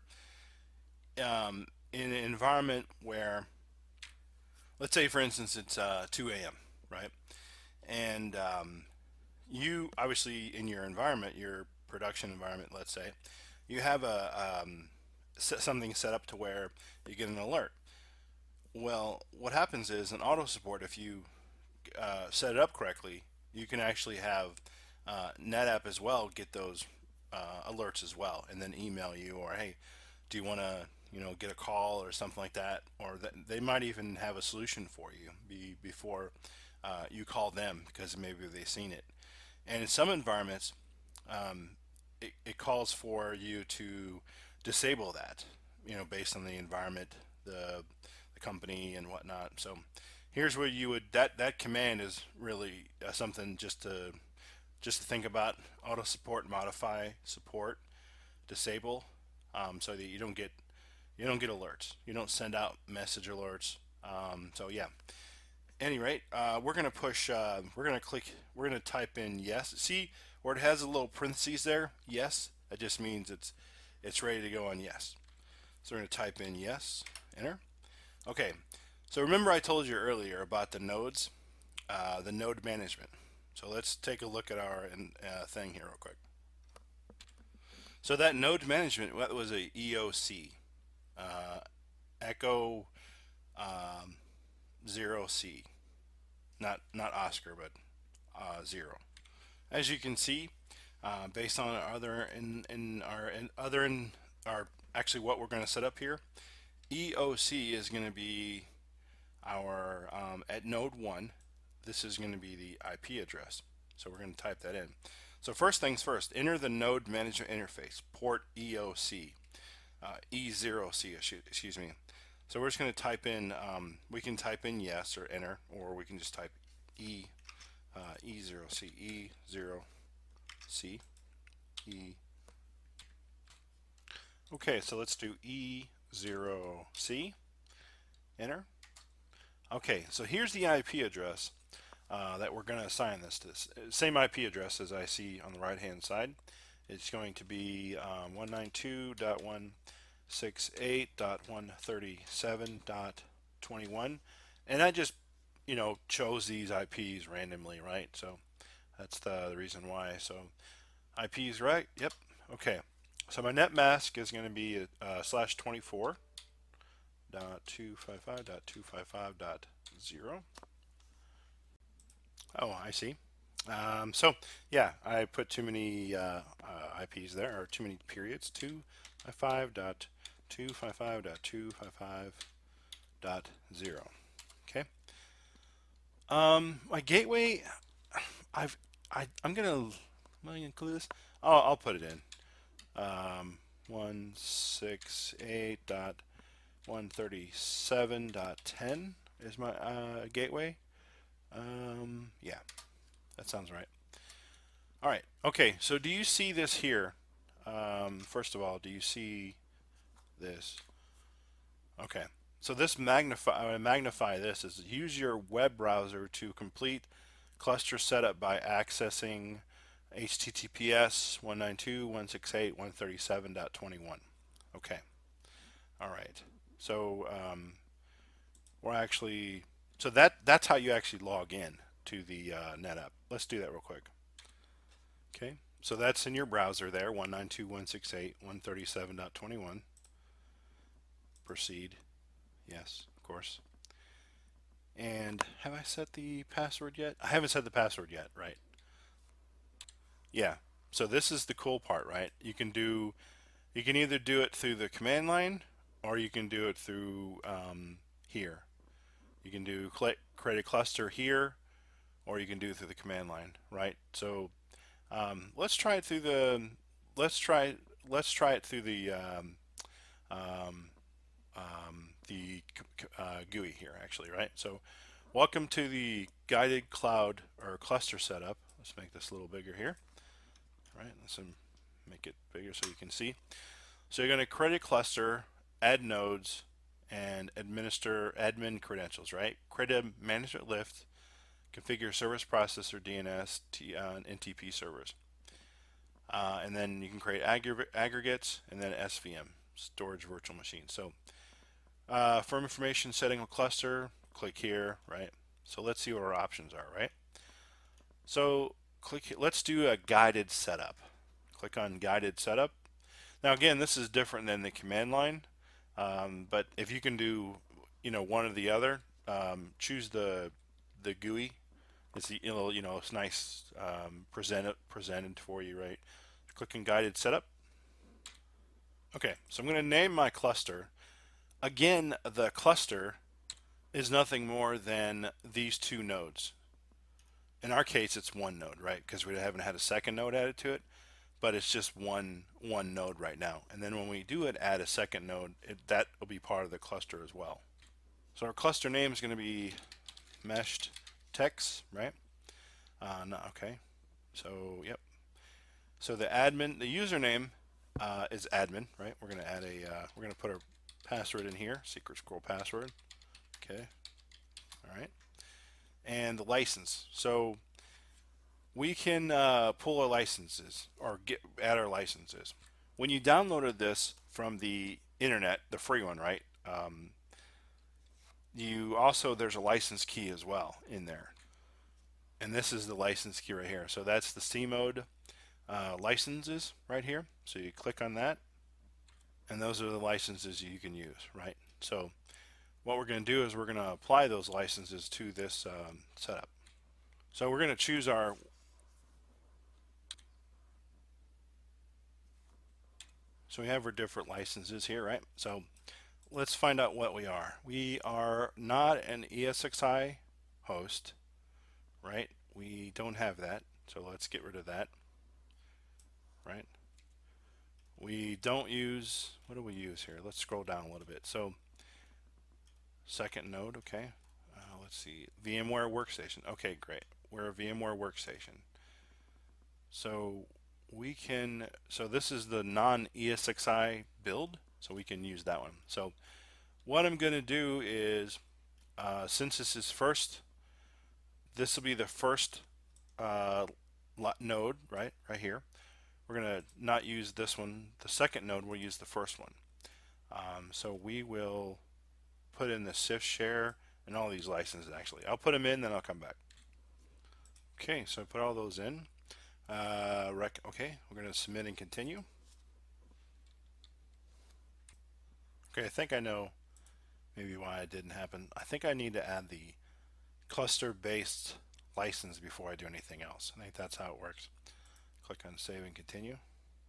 um, in an environment where, let's say for instance it's uh, two A M, right? And um, you obviously in your environment, your production environment, let's say, you have a um, something set up to where you get an alert. Well, what happens is in auto support, if you uh, set it up correctly, you can actually have uh, NetApp as well get those uh, alerts as well, and then email you, or hey, do you want to, you know, get a call or something like that, or that they might even have a solution for you be, before uh, you call them because maybe they've seen it. And in some environments, um, it, it calls for you to disable that, you know, based on the environment, the, the company and whatnot. So here's where you would, that that command is really uh, something just to just to think about: auto support modify support disable, um, so that you don't get you don't get alerts, you don't send out message alerts. Um, so yeah, any rate, uh, we're gonna push uh, we're gonna click we're gonna type in yes. See where it has a little parentheses there, yes, that just means it's it's ready to go on yes. So we're gonna type in yes, enter. Okay, so remember I told you earlier about the nodes, uh, the node management. So let's take a look at our uh, thing here real quick. So that node management, what was a E O C, uh, Echo um, zero C, not not Oscar, but uh, zero. As you can see, uh, based on our other in in our in other in our actually what we're going to set up here, E O C is going to be our um, at node one. This is going to be the I P address. So we're going to type that in. So first things first, enter the node management interface, port E O C, uh, E zero C, excuse me. So we're just going to type in, um, we can type in yes or enter, or we can just type E, uh, E zero C, E zero C, E. Okay, so let's do E zero C, enter. Okay, so here's the I P address uh, that we're going to assign this to. This same I P address as I see on the right hand side. It's going to be um, one ninety-two dot one sixty-eight dot one thirty-seven dot twenty-one, and I just you know chose these I Ps randomly, right? So that's the, the reason why. So I Ps, right? Yep. Okay. So my net mask is going to be uh, slash twenty-four dot two fifty-five dot two fifty-five dot zero. Oh, I see. Um, so yeah, I put too many uh, uh, I Ps there, or too many periods. two fifty-five dot two fifty-five dot two fifty-five dot zero. Okay. Um, my gateway, I've I I'm gonna am I gonna include this? Oh, I'll put it in. Um, one sixty-eight dot one thirty-seven dot ten is my uh, gateway. Um, yeah, that sounds right. All right. Okay. So do you see this here? Um, first of all, do you see this? Okay. So this magnify uh, magnify this is use your web browser to complete cluster setup by accessing H T T P S one ninety-two dot one sixty-eight dot one thirty-seven dot twenty-one. Okay. All right. So um, we're actually so that that's how you actually log in to the uh, NetApp. Let's do that real quick. Okay. So that's in your browser there, one ninety-two dot one sixty-eight dot one thirty-seven dot twenty-one. Proceed. Yes, of course. And have I set the password yet? I haven't set the password yet, right? Yeah. So this is the cool part, right? You can do, you can either do it through the command line, or you can do it through um, here. You can do create a cluster here, or you can do it through the command line, right? So um, let's try it through the, let's try, let's try it through the um, um, um, the uh, G U I here, actually, right? So welcome to the guided cloud or cluster setup. Let's make this a little bigger here. All right, let's make it bigger so you can see. So you're going to create a cluster, add nodes, and administer admin credentials, right? Create a management lift, configure service processor, D N S, T, uh, and N T P servers. Uh, and then you can create aggr aggregates and then S V M, storage virtual machine. So uh, for information setting a cluster, click here, right? So let's see what our options are, right? So click here. Let's do a guided setup. Click on guided setup. Now again, this is different than the command line, um, but if you can do, you know, one or the other, um, choose the the G U I. It's the, you know, you know, it's nice um, presented presented for you, right? Click on guided setup. Okay, so I'm going to name my cluster. Again, the cluster is nothing more than these two nodes. In our case, it's one node, right? Because we haven't had a second node added to it, but it's just one one node right now. And then when we do it, add a second node, it, that will be part of the cluster as well. So our cluster name is going to be meshed text, right? Uh, no, okay. So yep. So the admin, the username uh, is admin, right? We're going to add a, uh, we're going to put our password in here, secret scroll password. Okay. All right. And the license. So we can uh, pull our licenses or get add our licenses. When you downloaded this from the internet, the free one, right? Um, you also, there's a license key as well in there. and this is the license key right here. So that's the C mode uh, licenses right here. So you click on that, and those are the licenses you can use, right? So what we're going to do is we're going to apply those licenses to this um, setup. So we're going to choose our so we have our different licenses here, right? So let's find out what we are. We are not an E S X i host, right? We don't have that, so let's get rid of that, right? We don't use, what do we use here? Let's scroll down a little bit. So second node, okay. Uh, let's see, VMware Workstation. Okay, great. We're a VMware Workstation. So we can, so this is the non-E S X i build, so we can use that one. So what I'm going to do is, uh, since this is first, this will be the first uh, node, right, right here. We're going to not use this one. The second node, we'll use the first one. Um, so we will put in the C I F share and all these licenses actually. I'll put them in, then I'll come back. Okay, so I put all those in. Uh, rec okay, we're going to submit and continue. Okay, I think I know maybe why it didn't happen. I think I need to add the cluster-based license before I do anything else. I think that's how it works. Click on save and continue.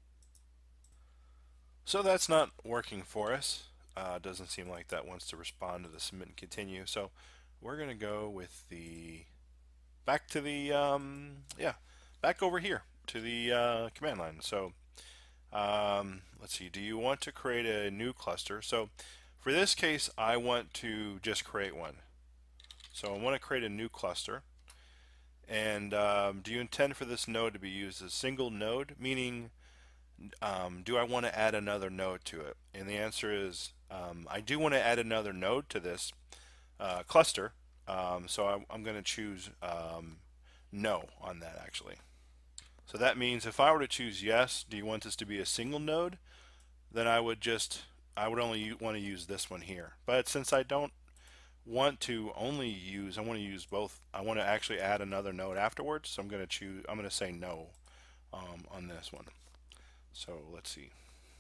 So that's not working for us. Uh, doesn't seem like that wants to respond to the submit and continue. So we're going to go with the back to the um, yeah back over here to the uh, command line. So um, let's see. Do you want to create a new cluster? So for this case, I want to just create one. So I want to create a new cluster. And um, do you intend for this node to be used as a single node? Meaning, um, do I want to add another node to it? And the answer is, um, I do want to add another node to this uh, cluster. Um, so I, I'm going to choose um, no on that actually. So that means if I were to choose yes, do you want this to be a single node? Then I would just, I would only want to use this one here. But since I don't want to only use, I want to use both. I want to actually add another node afterwards. So I'm going to choose, I'm going to say no um, on this one. So let's see.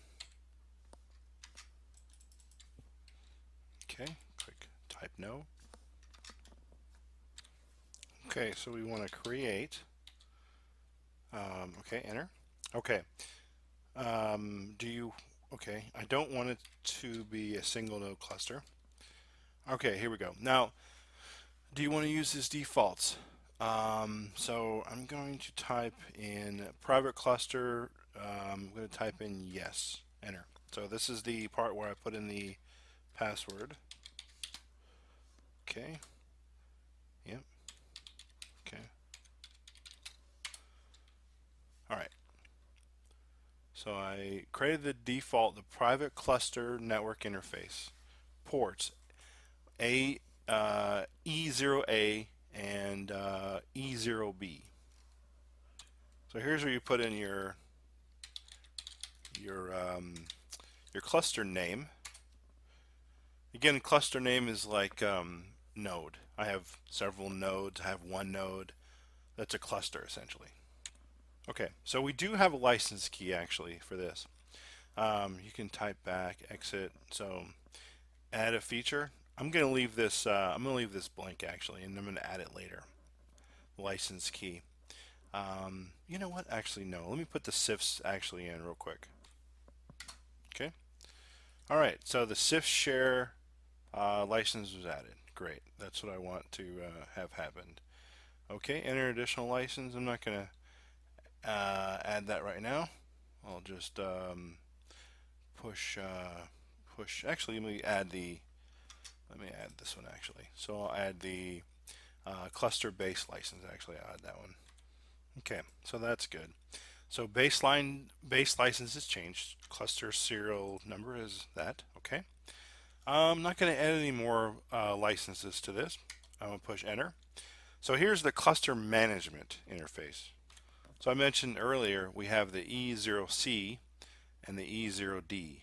Okay, click type no. Okay, so we want to create. Um, okay, enter. Okay. Um, do you, okay, I don't want it to be a single node cluster. Okay, here we go. Now, do you want to use these defaults? Um, so I'm going to type in private cluster. Um, I'm going to type in yes, enter. So this is the part where I put in the password. Okay. Yep. Okay. All right. So I created the default, the private cluster network interface ports A uh, E zero A and uh, E zero B. So here's where you put in your your um, your cluster name. Again, cluster name is like um, node. I have several nodes. I have one node. That's a cluster essentially. Okay, so we do have a license key actually for this. Um, you can type back, exit. So add a feature. I'm going to leave this. Uh, I'm going to leave this blank actually, and I'm going to add it later. License key. Um, you know what? Actually, no. Let me put the C I Fs actually in real quick. Okay. All right. So the C I F share uh, license was added. Great. That's what I want to uh, have happened. Okay. Enter additional license. I'm not going to uh, add that right now. I'll just um, push. Uh, push. Actually, let me add the. Let me add this one actually. So I'll add the uh, cluster base license. Actually, I'll add that one. Okay, so that's good. So baseline base license is changed. Cluster serial number is that. Okay. I'm not going to add any more uh, licenses to this. I'm going to push enter. So here's the cluster management interface. So I mentioned earlier we have the E zero C and the E zero D.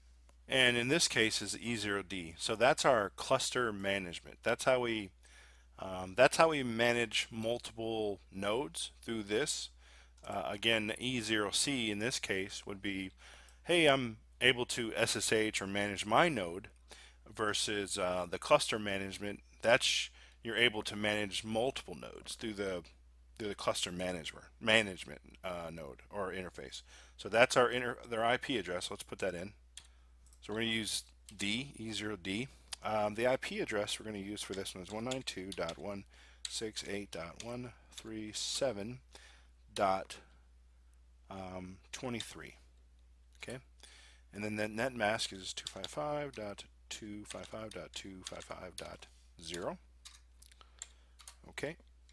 And in this case is E zero D. So that's our cluster management. That's how we Um, that's how we manage multiple nodes through this. Uh, again, E zero C in this case would be, hey, I'm able to S S H or manage my node, versus uh, the cluster management. That's you're able to manage multiple nodes through the through the cluster management management uh, node or interface. So that's our inter, their I P address. Let's put that in. So we're going to use D, E zero D. Um, the I P address we're going to use for this one is one ninety-two dot one sixty-eight dot one thirty-seven dot twenty-three. Okay, and then that net mask is two fifty-five dot two fifty-five dot two fifty-five dot zero. Okay,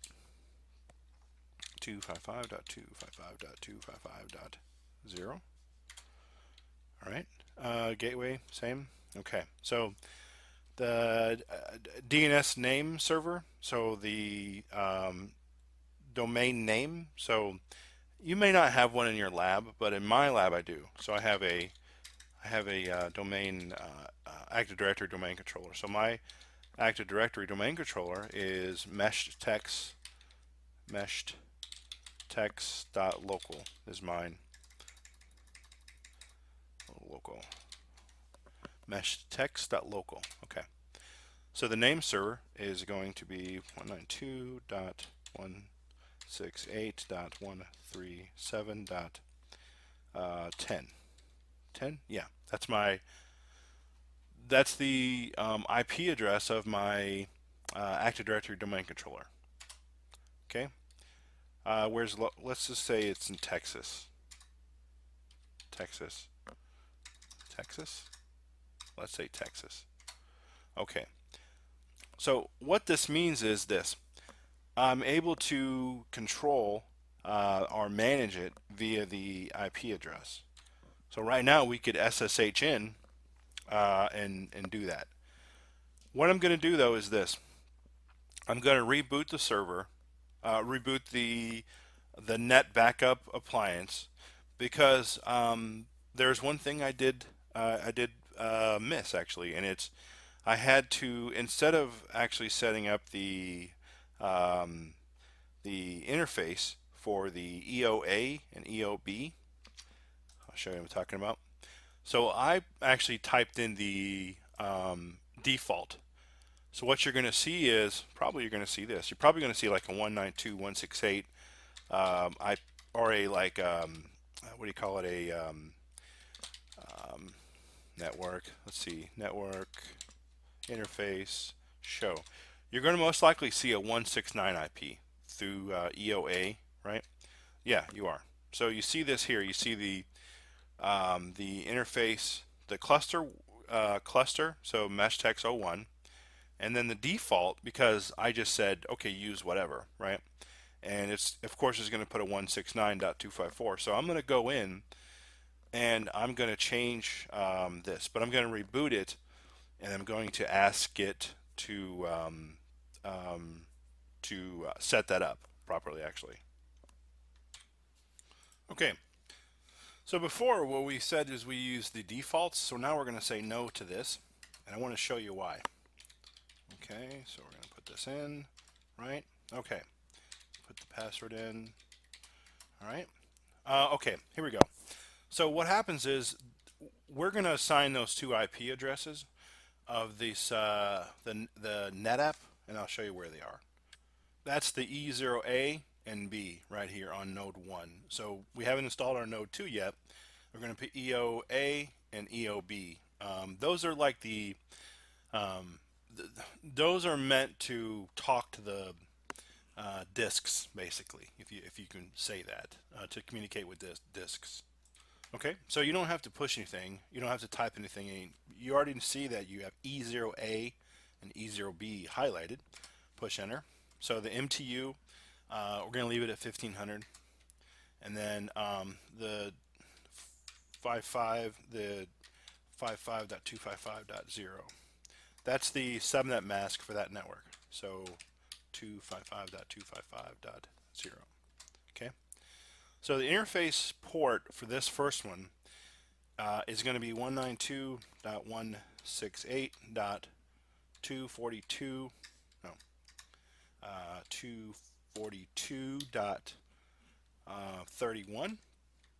two fifty-five dot two fifty-five dot two fifty-five dot zero. All right, uh, gateway, same. Okay, so the uh, D N S name server, so the um, domain name. So you may not have one in your lab, but in my lab I do. So I have a I have a uh, domain uh, uh, Active Directory domain controller. So my Active Directory domain controller is meshed text meshed text dot local is mine. Local meshed text dot local. Okay. So the name server is going to be one ninety-two dot one sixty-eight dot one thirty-seven dot ten. ten? Yeah, that's my that's the um, I P address of my uh, Active Directory domain controller. Okay. Uh, where's let's just say it's in Texas. Texas. Texas. Let's say Texas. Okay. So what this means is this: I'm able to control uh, or manage it via the I P address. So right now we could S S H in uh, and and do that. What I'm going to do though is this: I'm going to reboot the server, uh, reboot the the net backup appliance, because um, there's one thing I did uh, I did uh, miss actually, and it's I had to, instead of actually setting up the um, the interface for the E O A and E O B, I'll show you what I'm talking about. So I actually typed in the um, default. So what you're going to see is, probably you're going to see this. You're probably going to see like a one ninety-two dot one sixty-eight um, I or a like um, what do you call it, a um, um, network. Let's see, network interface show. You're going to most likely see a one sixty-nine I P through uh, E O A, right? Yeah, you are. So you see this here. You see the um, the interface, the cluster uh, cluster. So mesh text oh one, and then the default, because I just said okay, use whatever, right? And it's of course it's going to put a one sixty-nine dot two fifty-four. So I'm going to go in and I'm going to change um, this, but I'm going to reboot it, and I'm going to ask it to um, um, to uh, set that up properly actually. Okay, so before what we said is we use the defaults, so now we're going to say no to this, and I want to show you why. Okay, so we're going to put this in, right? Okay, put the password in. All right, uh, okay, here we go. So what happens is we're going to assign those two I P addresses of this uh, the the NetApp, and I'll show you where they are. That's the E zero A and B right here on node one. So we haven't installed our node two yet. We're going to put E O A and E O B. Um, those are like the um, th those are meant to talk to the uh, disks, basically, if you if you can say that, uh, to communicate with dis disks. Okay, so you don't have to push anything. You don't have to type anything in. You already see that you have E zero A and E zero B highlighted. Push enter. So the M T U, uh, we're going to leave it at fifteen hundred, and then um, the fifty-five, the fifty-five dot two fifty-five dot zero. That's the subnet mask for that network. So two fifty-five dot two fifty-five dot zero. Okay. So the interface port for this first one uh, is going to be one ninety-two dot one sixty-eight dot two forty-two. No. uh, two forty-two dot thirty-one.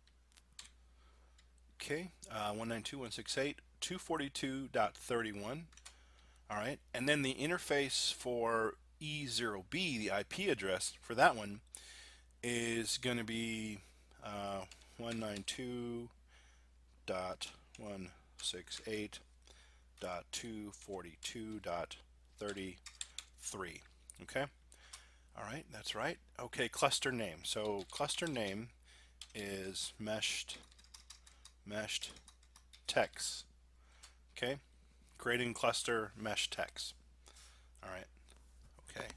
Okay, uh, one ninety-two dot one sixty-eight dot two forty-two dot thirty-one. All right, and then the interface for E zero B, the I P address for that one, is going to be uh, one ninety-two dot one sixty-eight dot two forty-two dot thirty-three. Okay, all right, that's right. Okay, cluster name. So cluster name is meshed meshed text. Okay, creating cluster mesh text. All right. Okay.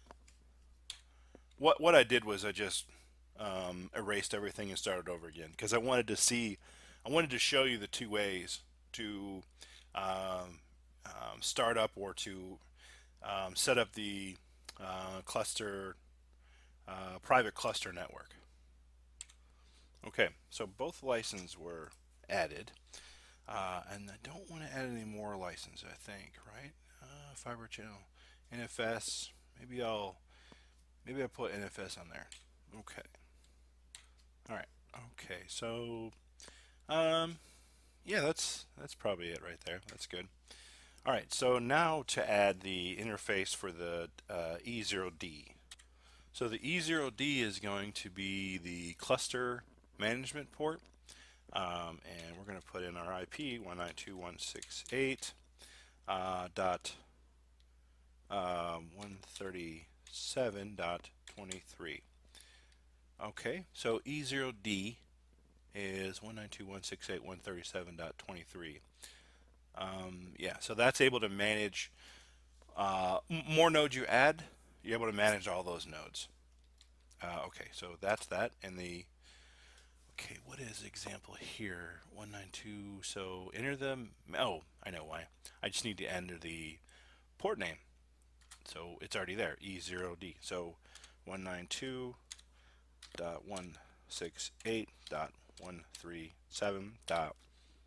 What what I did was I just um, erased everything and started over again because I wanted to see, I wanted to show you the two ways to um, um, start up or to um, set up the uh, cluster uh, private cluster network. Okay, so both licenses were added, uh, and I don't want to add any more licenses. I think, right? Uh, fiber channel, N F S. Maybe I'll maybe I'll put N F S on there. Okay. All right. Okay. So, um, yeah, that's that's probably it right there. That's good. All right. So now to add the interface for the uh, E zero D. So the E zero D is going to be the cluster management port, um, and we're going to put in our I P one ninety-two dot one sixty-eight uh, dot um, one thirty-seven dot twenty-three. Okay, so E zero D is one ninety-two dot one sixty-eight dot one thirty-seven dot twenty-three. Um, yeah, so that's able to manage uh, more nodes you add, you're able to manage all those nodes. Uh, okay, so that's that. And the okay, what is example here? one ninety-two. So enter the oh, I know why. I just need to enter the port name. So it's already there, E zero D. So one ninety-two dot one sixty-eight dot one thirty-seven dot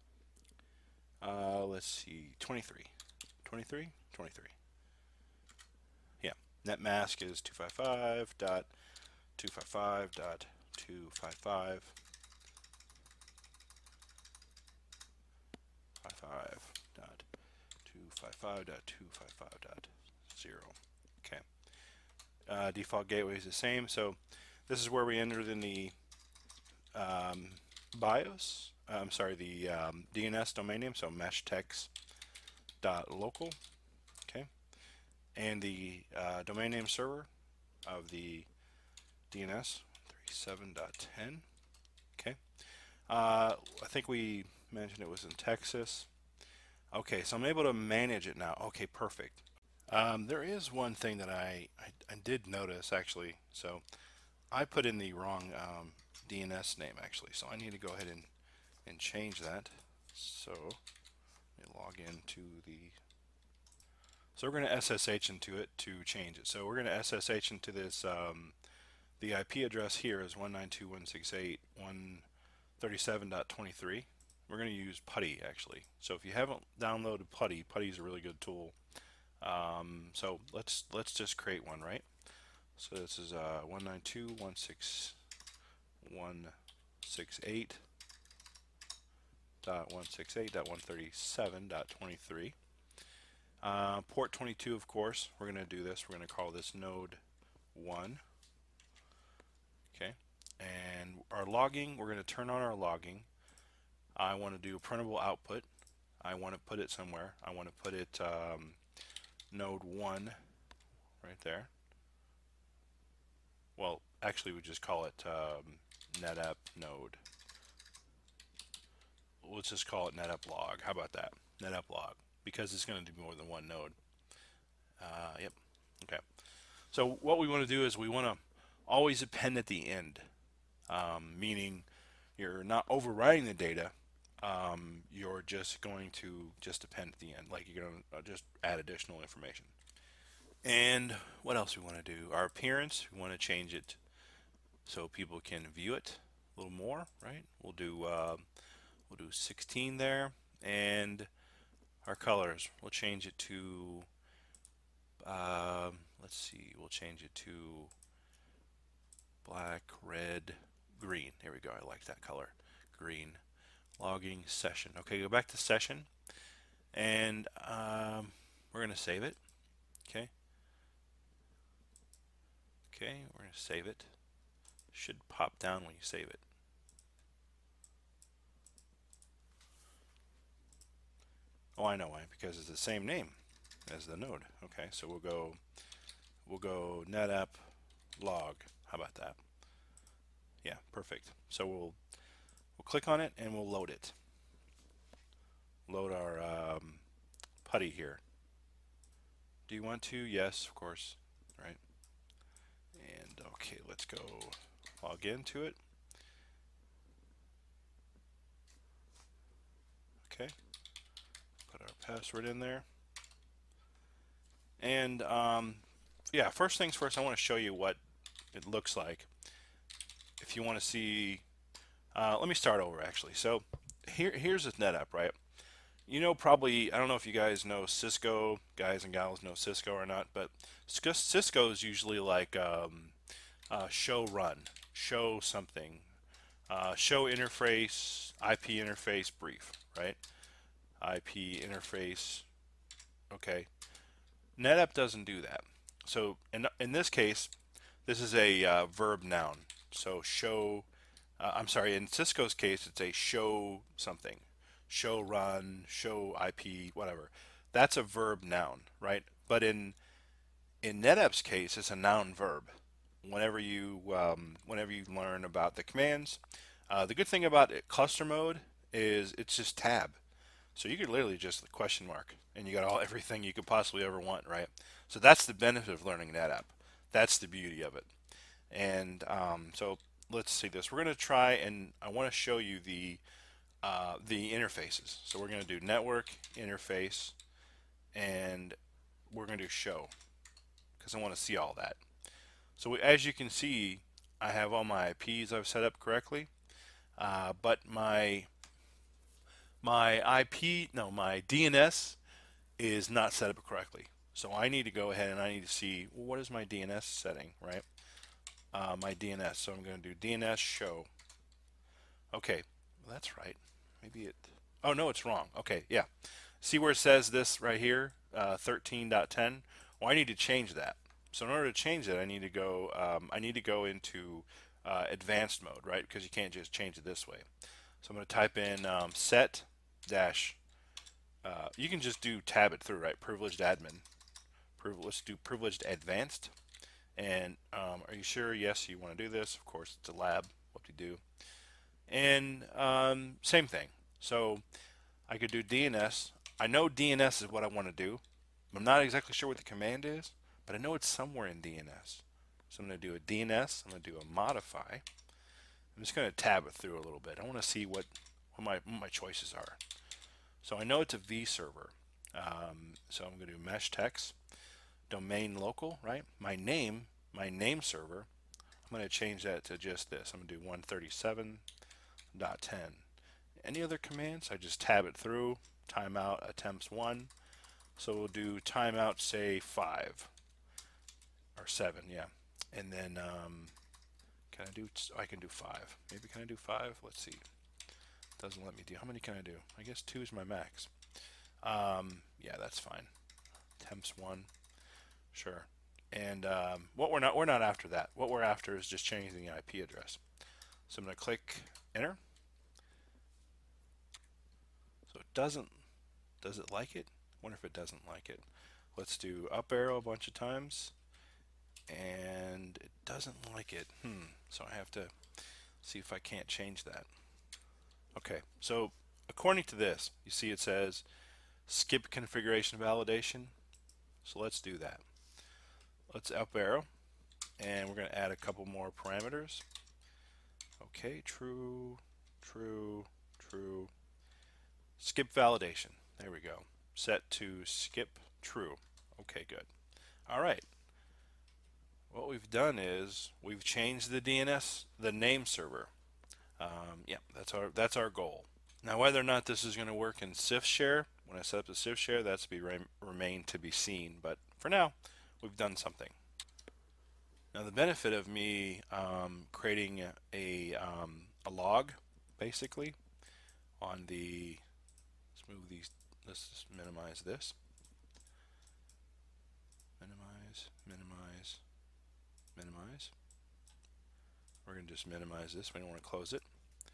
uh, let's see, twenty-three. twenty-three? twenty-three. Yeah, net mask is two fifty-five dot two fifty-five dot two fifty-five fifty-five dot two fifty-five dot two fifty-five dot zero. Okay. Uh, default gateway is the same. So this is where we entered in the um, BIOS. I'm sorry, the um, D N S domain name. So meshtext dot local. Okay. And the uh, domain name server of the D N S thirty-seven dot ten. Okay. Uh, I think we mentioned it was in Texas. Okay, so I'm able to manage it now. Okay, perfect. Um, there is one thing that I, I, I did notice actually. So I put in the wrong um, D N S name actually. So I need to go ahead and, and change that. So let me log into the. So we're going to S S H into it to change it. So we're going to S S H into this. Um, the I P address here is one ninety-two dot one sixty-eight dot one thirty-seven dot twenty-three. We're going to use PuTTY actually. So if you haven't downloaded PuTTY, PuTTY is a really good tool. Um, so let's let's just create one, right? So this is uh, one ninety-two dot one sixty-eight dot one sixty-eight dot one thirty-seven dot twenty-three. Uh, port twenty-two, of course. We're going to do this. We're going to call this node one. Okay. And our logging, we're going to turn on our logging. I want to do a printable output. I want to put it somewhere. I want to put it um, node one right there. Well, actually, we just call it um, NetApp node. Let's just call it NetApp log. How about that? NetApp log, because it's going to do more than one node. Uh, yep. Okay. So what we want to do is we want to always append at the end, um, meaning you're not overwriting the data. Um, you're just going to just append at the end, like you're going to just add additional information. And what else we want to do? Our appearance, we want to change it so people can view it a little more, right? We'll do uh, we'll do sixteen there, and our colors, we'll change it to uh, let's see, we'll change it to black, red, green. Here we go. I like that color. Green. Logging session. Okay, go back to session, and um, we're going to save it. Okay. Okay, we're going to save it. Should pop down when you save it. Oh, I know why. Because it's the same name as the node. Okay, so we'll go. We'll go NetApp log. How about that? Yeah, perfect. So we'll we'll click on it and we'll load it. Load our um, putty here. Do you want to? Yes, of course. Right. And okay, let's go log into it. Okay. Put our password in there. And um, yeah, first things first, I want to show you what it looks like. If you want to see, uh, let me start over actually. So here, here's this NetApp, right? You know, probably, I don't know if you guys know Cisco, guys and gals know Cisco or not, but Cisco is usually like um, uh, show run, show something, uh, show interface, I P interface brief, right? I P interface, okay. NetApp doesn't do that. So in, in this case, this is a uh, verb noun. So show, uh, I'm sorry, in Cisco's case, it's a show something. Show run, show I P, whatever. That's a verb noun, right? But in in NetApp's case, it's a noun verb. Whenever you um, whenever you learn about the commands, uh, the good thing about it, cluster mode is it's just tab. So you could literally just question mark, and you got all everything you could possibly ever want, right? So that's the benefit of learning NetApp. That's the beauty of it. And um, so let's see this. We're going to try, and I want to show you the uh, the interfaces. So we're going to do network interface, and we're going to do show because I want to see all that. So as you can see, I have all my I Ps I've set up correctly, uh, but my my I P, no, my D N S is not set up correctly. So I need to go ahead and I need to see, well, what is my D N S setting, right? Uh, my D N S. So I'm going to do D N S show. Okay, well, that's right. Maybe it, oh no, it's wrong. Okay, yeah. See where it says this right here, uh, thirteen dot ten? Well, I need to change that. So in order to change it, I need to go, um, I need to go into uh, advanced mode, right? Because you can't just change it this way. So I'm going to type in um, set dash, uh, you can just do tab it through, right? Privileged admin. Priv let's do privileged advanced. And um, are you sure? Yes, you want to do this. Of course, it's a lab, what to do. And um, same thing. So I could do D N S. I know D N S is what I want to do. I'm not exactly sure what the command is, but I know it's somewhere in D N S. So I'm going to do a D N S. I'm going to do a modify. I'm just going to tab it through a little bit. I want to see what, what, my, what my choices are. So I know it's a vServer. Um, so I'm going to do mesh text, domain local, right? My name, my name server, I'm going to change that to just this. I'm going to do one thirty-seven dot ten. Any other commands? I just tab it through. Timeout attempts one. So we'll do timeout, say five or seven, yeah. And then um, can I do? I can do five. Maybe can I do five? Let's see. Doesn't let me do. How many can I do? I guess two is my max. Um, yeah, that's fine. Temps one, sure. And um, what we're not we're not after that. What we're after is just changing the I P address. So I'm going to click enter. So it doesn't. Does it like it? Wonder if it doesn't like it. Let's do up arrow a bunch of times, and it doesn't like it. Hmm. So I have to see if I can't change that. Okay, so according to this, you see it says skip configuration validation. So let's do that. Let's up arrow, and we're going to add a couple more parameters. Okay, true, true, true. Skip validation. There we go. Set to skip true. Okay, good. All right. What we've done is we've changed the D N S, the name server. Um, yeah, that's our that's our goal. Now, whether or not this is going to work in C I F share, when I set up the C I F share, that's to be re remain to be seen. But for now, we've done something. Now the benefit of me um, creating a, a, um, a log basically on the, let's move these, let's just minimize this. Minimize, minimize, minimize. We're going to just minimize this. We don't want to close it.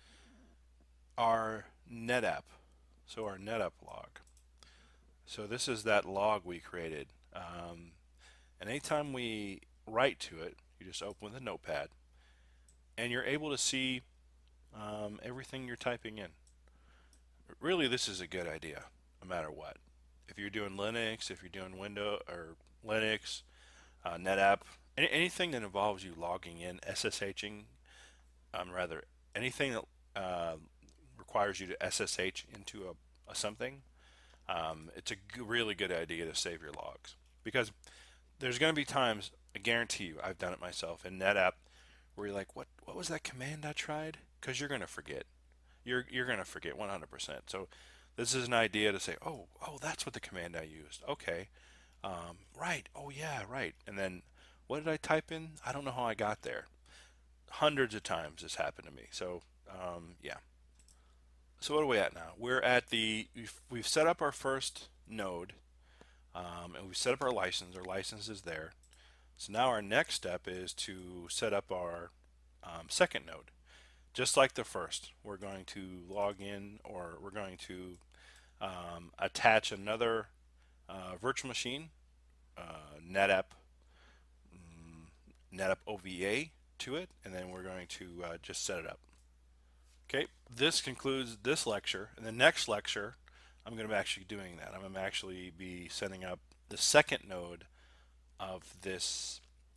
Our NetApp, so our NetApp log. So this is that log we created. Um, and anytime we write to it, you just open with a notepad, and you're able to see um, everything you're typing in. Really, this is a good idea, no matter what. If you're doing Linux, if you're doing Windows or Linux, uh, NetApp, any, anything that involves you logging in, SSHing, um, rather, anything that uh, requires you to S S H into a, a something, um, it's a g really good idea to save your logs, because there's going to be times, I guarantee you, I've done it myself in NetApp, where you're like, what what was that command I tried? Because you're going to forget. You're you're going to forget one hundred percent. So this is an idea to say, oh oh that's what the command I used. Okay, um, right. Oh yeah, right. And then what did I type in? I don't know how I got there. Hundreds of times this happened to me. So um, yeah. So what are we at now? We're at the we've, we've set up our first node, um, and we've set up our license. Our license is there. So now our next step is to set up our um, second node. Just like the first, we're going to log in, or we're going to um, attach another uh, virtual machine, uh, NetApp, um, NetApp O V A to it, and then we're going to uh, just set it up. Okay, this concludes this lecture. In the next lecture, I'm going to be actually doing that. I'm going to actually be setting up the second node of this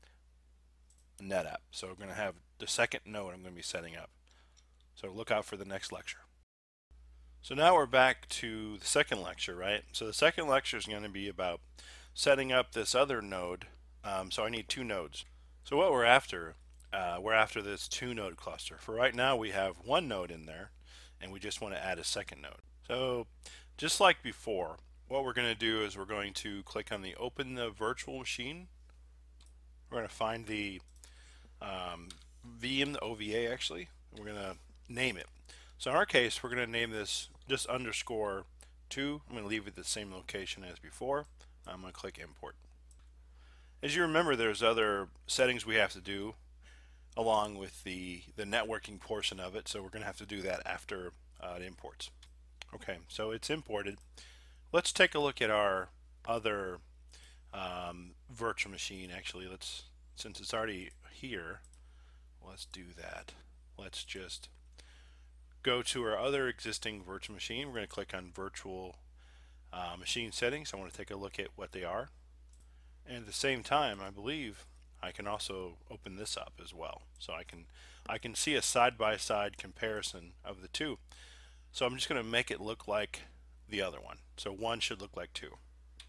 NetApp. So we're going to have the second node I'm going to be setting up. So look out for the next lecture. So now we're back to the second lecture, right? So the second lecture is going to be about setting up this other node. Um, so I need two nodes. So what we're after, uh, we're after this two node cluster. For right now we have one node in there, and we just want to add a second node. So just like before, what we're going to do is we're going to click on the open the virtual machine. We're going to find the um, V M, the O V A actually. We're going to name it. So in our case, we're going to name this just underscore two. I'm going to leave it the same location as before. I'm going to click import. As you remember, there's other settings we have to do along with the the networking portion of it, so we're going to have to do that after uh, it imports. Okay, so it's imported. Let's take a look at our other um, virtual machine. Actually, let's, since it's already here, let's do that. Let's just go to our other existing virtual machine. We're going to click on virtual uh, machine settings. I want to take a look at what they are. And at the same time, I believe I can also open this up as well. So I can I can see a side-by-side comparison of the two. So I'm just going to make it look like the other one. So one should look like two.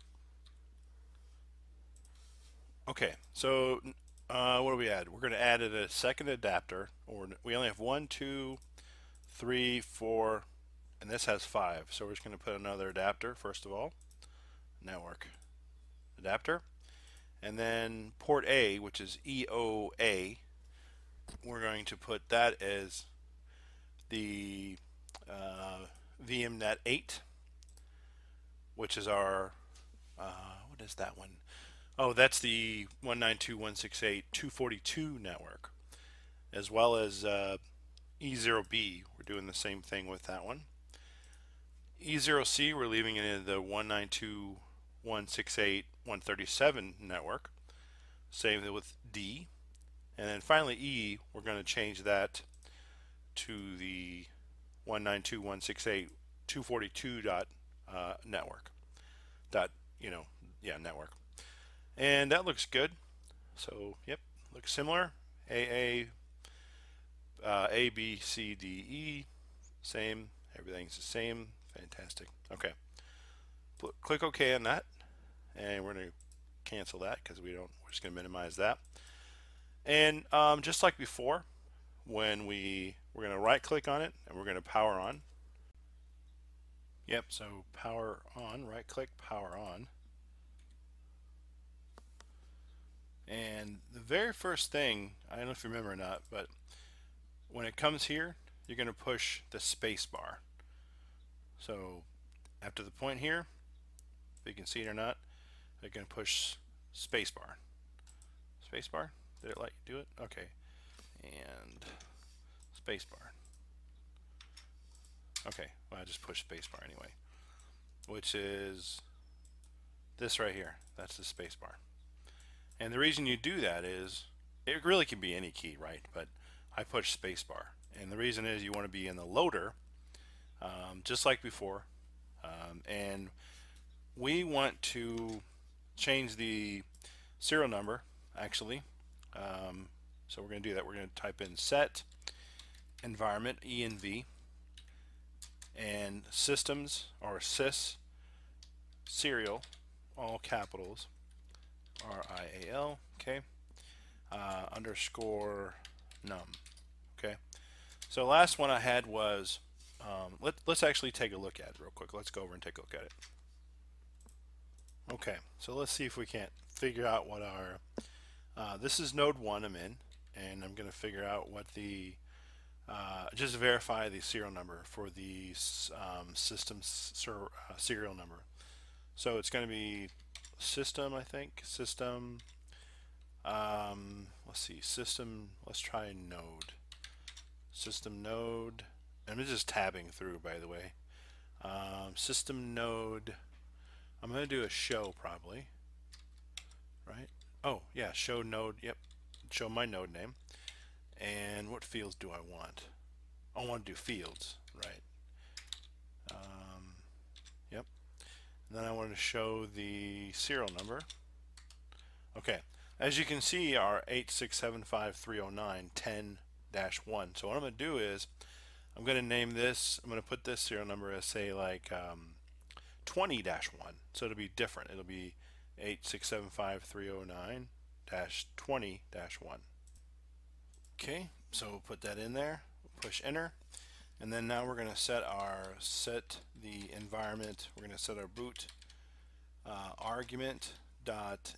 Okay, so uh, what do we add? We're going to add a second adapter, or we only have one, two, three, four, and this has five. So we're just going to put another adapter first of all. Network adapter, and then port A, which is E O A. We're going to put that as the uh, V M net eight, which is our uh, what is that one? Oh, that's the one ninety-two dot one sixty-eight dot two forty-two network, as well as uh, E zero B. We're doing the same thing with that one. E zero C, we're leaving it in the one ninety-two dot one sixty-eight dot one thirty-seven network. Same with D. And then finally E, we're going to change that to the one ninety-two dot one sixty-eight dot two forty-two dot uh, network. Dot, you know, yeah, network. And that looks good. So, yep, looks similar. A A, uh, A, B, C, D, E, same. Everything's the same. Fantastic. Okay. P click OK on that, and we're going to cancel that because we don't. We're just going to minimize that. And um, just like before, when we we're going to right-click on it and we're going to power on. Yep. So power on. Right-click, power on. And the very first thing, I don't know if you remember or not, but when it comes here, you're going to push the space bar. So after the point here, if you can see it or not, you're going to push space bar. Space bar? Did it let you do it? Okay. And space bar. Okay, well I just pushed space bar anyway, which is this right here. That's the space bar. And the reason you do that is, it really can be any key, right? But I push space bar. And the reason is you want to be in the loader, um, just like before. Um, and we want to change the serial number, actually. Um, so we're going to do that. We're going to type in set environment, E N V, and systems, or sys, serial, all capitals, R I A L, okay, uh, underscore num, okay. So last one I had was, um, let, let's actually take a look at it real quick. Let's go over and take a look at it. Okay, so let's see if we can't figure out what our, uh, this is node one I'm in, and I'm going to figure out what the, uh, just verify the serial number for the um, system ser uh, serial number. So it's going to be system, I think, system, um, let's see, system, let's try node, system node, I'm just tabbing through, by the way, um, system node, I'm going to do a show probably, right? Oh yeah, show node, yep, show my node name. And what fields do I want? I want to do fields, right? Um, yep. And then I want to show the serial number. Okay, as you can see, our eight six seven five three zero nine ten dash one. So what I'm going to do is, I'm going to name this, I'm going to put this serial number as, say, like um, twenty dash one. So it'll be different. It'll be eight six seven five three zero nine dash twenty dash one. Okay, so we'll put that in there, we'll push enter, and then now we're going to set our, set the environment, we're going to set our boot uh, argument dot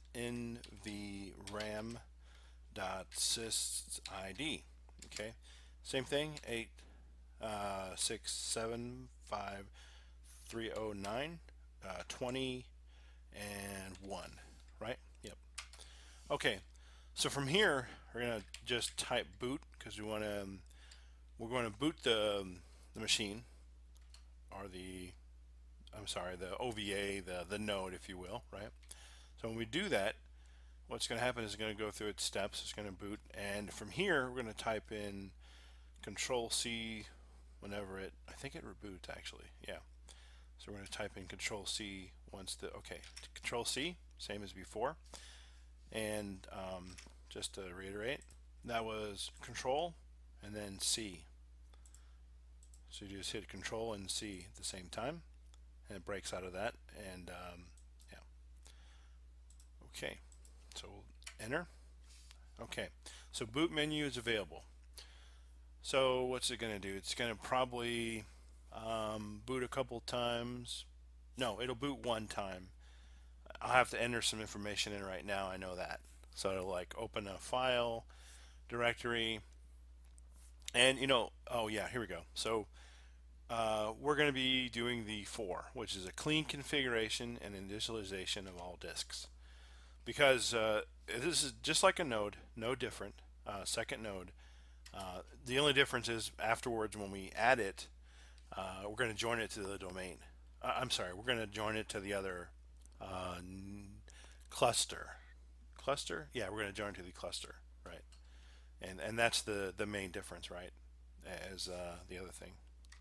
nvram dot sysid. Okay, same thing, eight six seven five three zero nine uh, twenty and one, right? Yep. Okay, so from here we're going to just type boot, because we want to um, we're going to boot the, um, the machine, or the, I'm sorry, the O V A, the, the node, if you will, right? So when we do that, what's going to happen is it's going to go through its steps, it's going to boot, and from here we're going to type in control C whenever it, I think it reboots actually, yeah. So we're going to type in control C once the, okay, control C, same as before. And um, just to reiterate, that was control and then C. So you just hit control and C at the same time, and it breaks out of that, and um, yeah. Okay, so we'll enter. Okay, so boot menu is available. So what's it going to do? It's going to probably um, boot a couple times. No, it'll boot one time. I'll have to enter some information in right now, I know that. So it'll like open a file, directory, and you know, oh yeah, here we go. So uh, we're going to be doing the four, which is a clean configuration and initialization of all disks. Because uh, this is just like a node, no different, uh, second node. Uh, the only difference is afterwards when we add it, uh, we're going to join it to the domain. Uh, I'm sorry, we're going to join it to the other uh, cluster. Cluster? Yeah, we're going to join to the cluster, right? And and that's the the main difference, right? As uh, the other thing.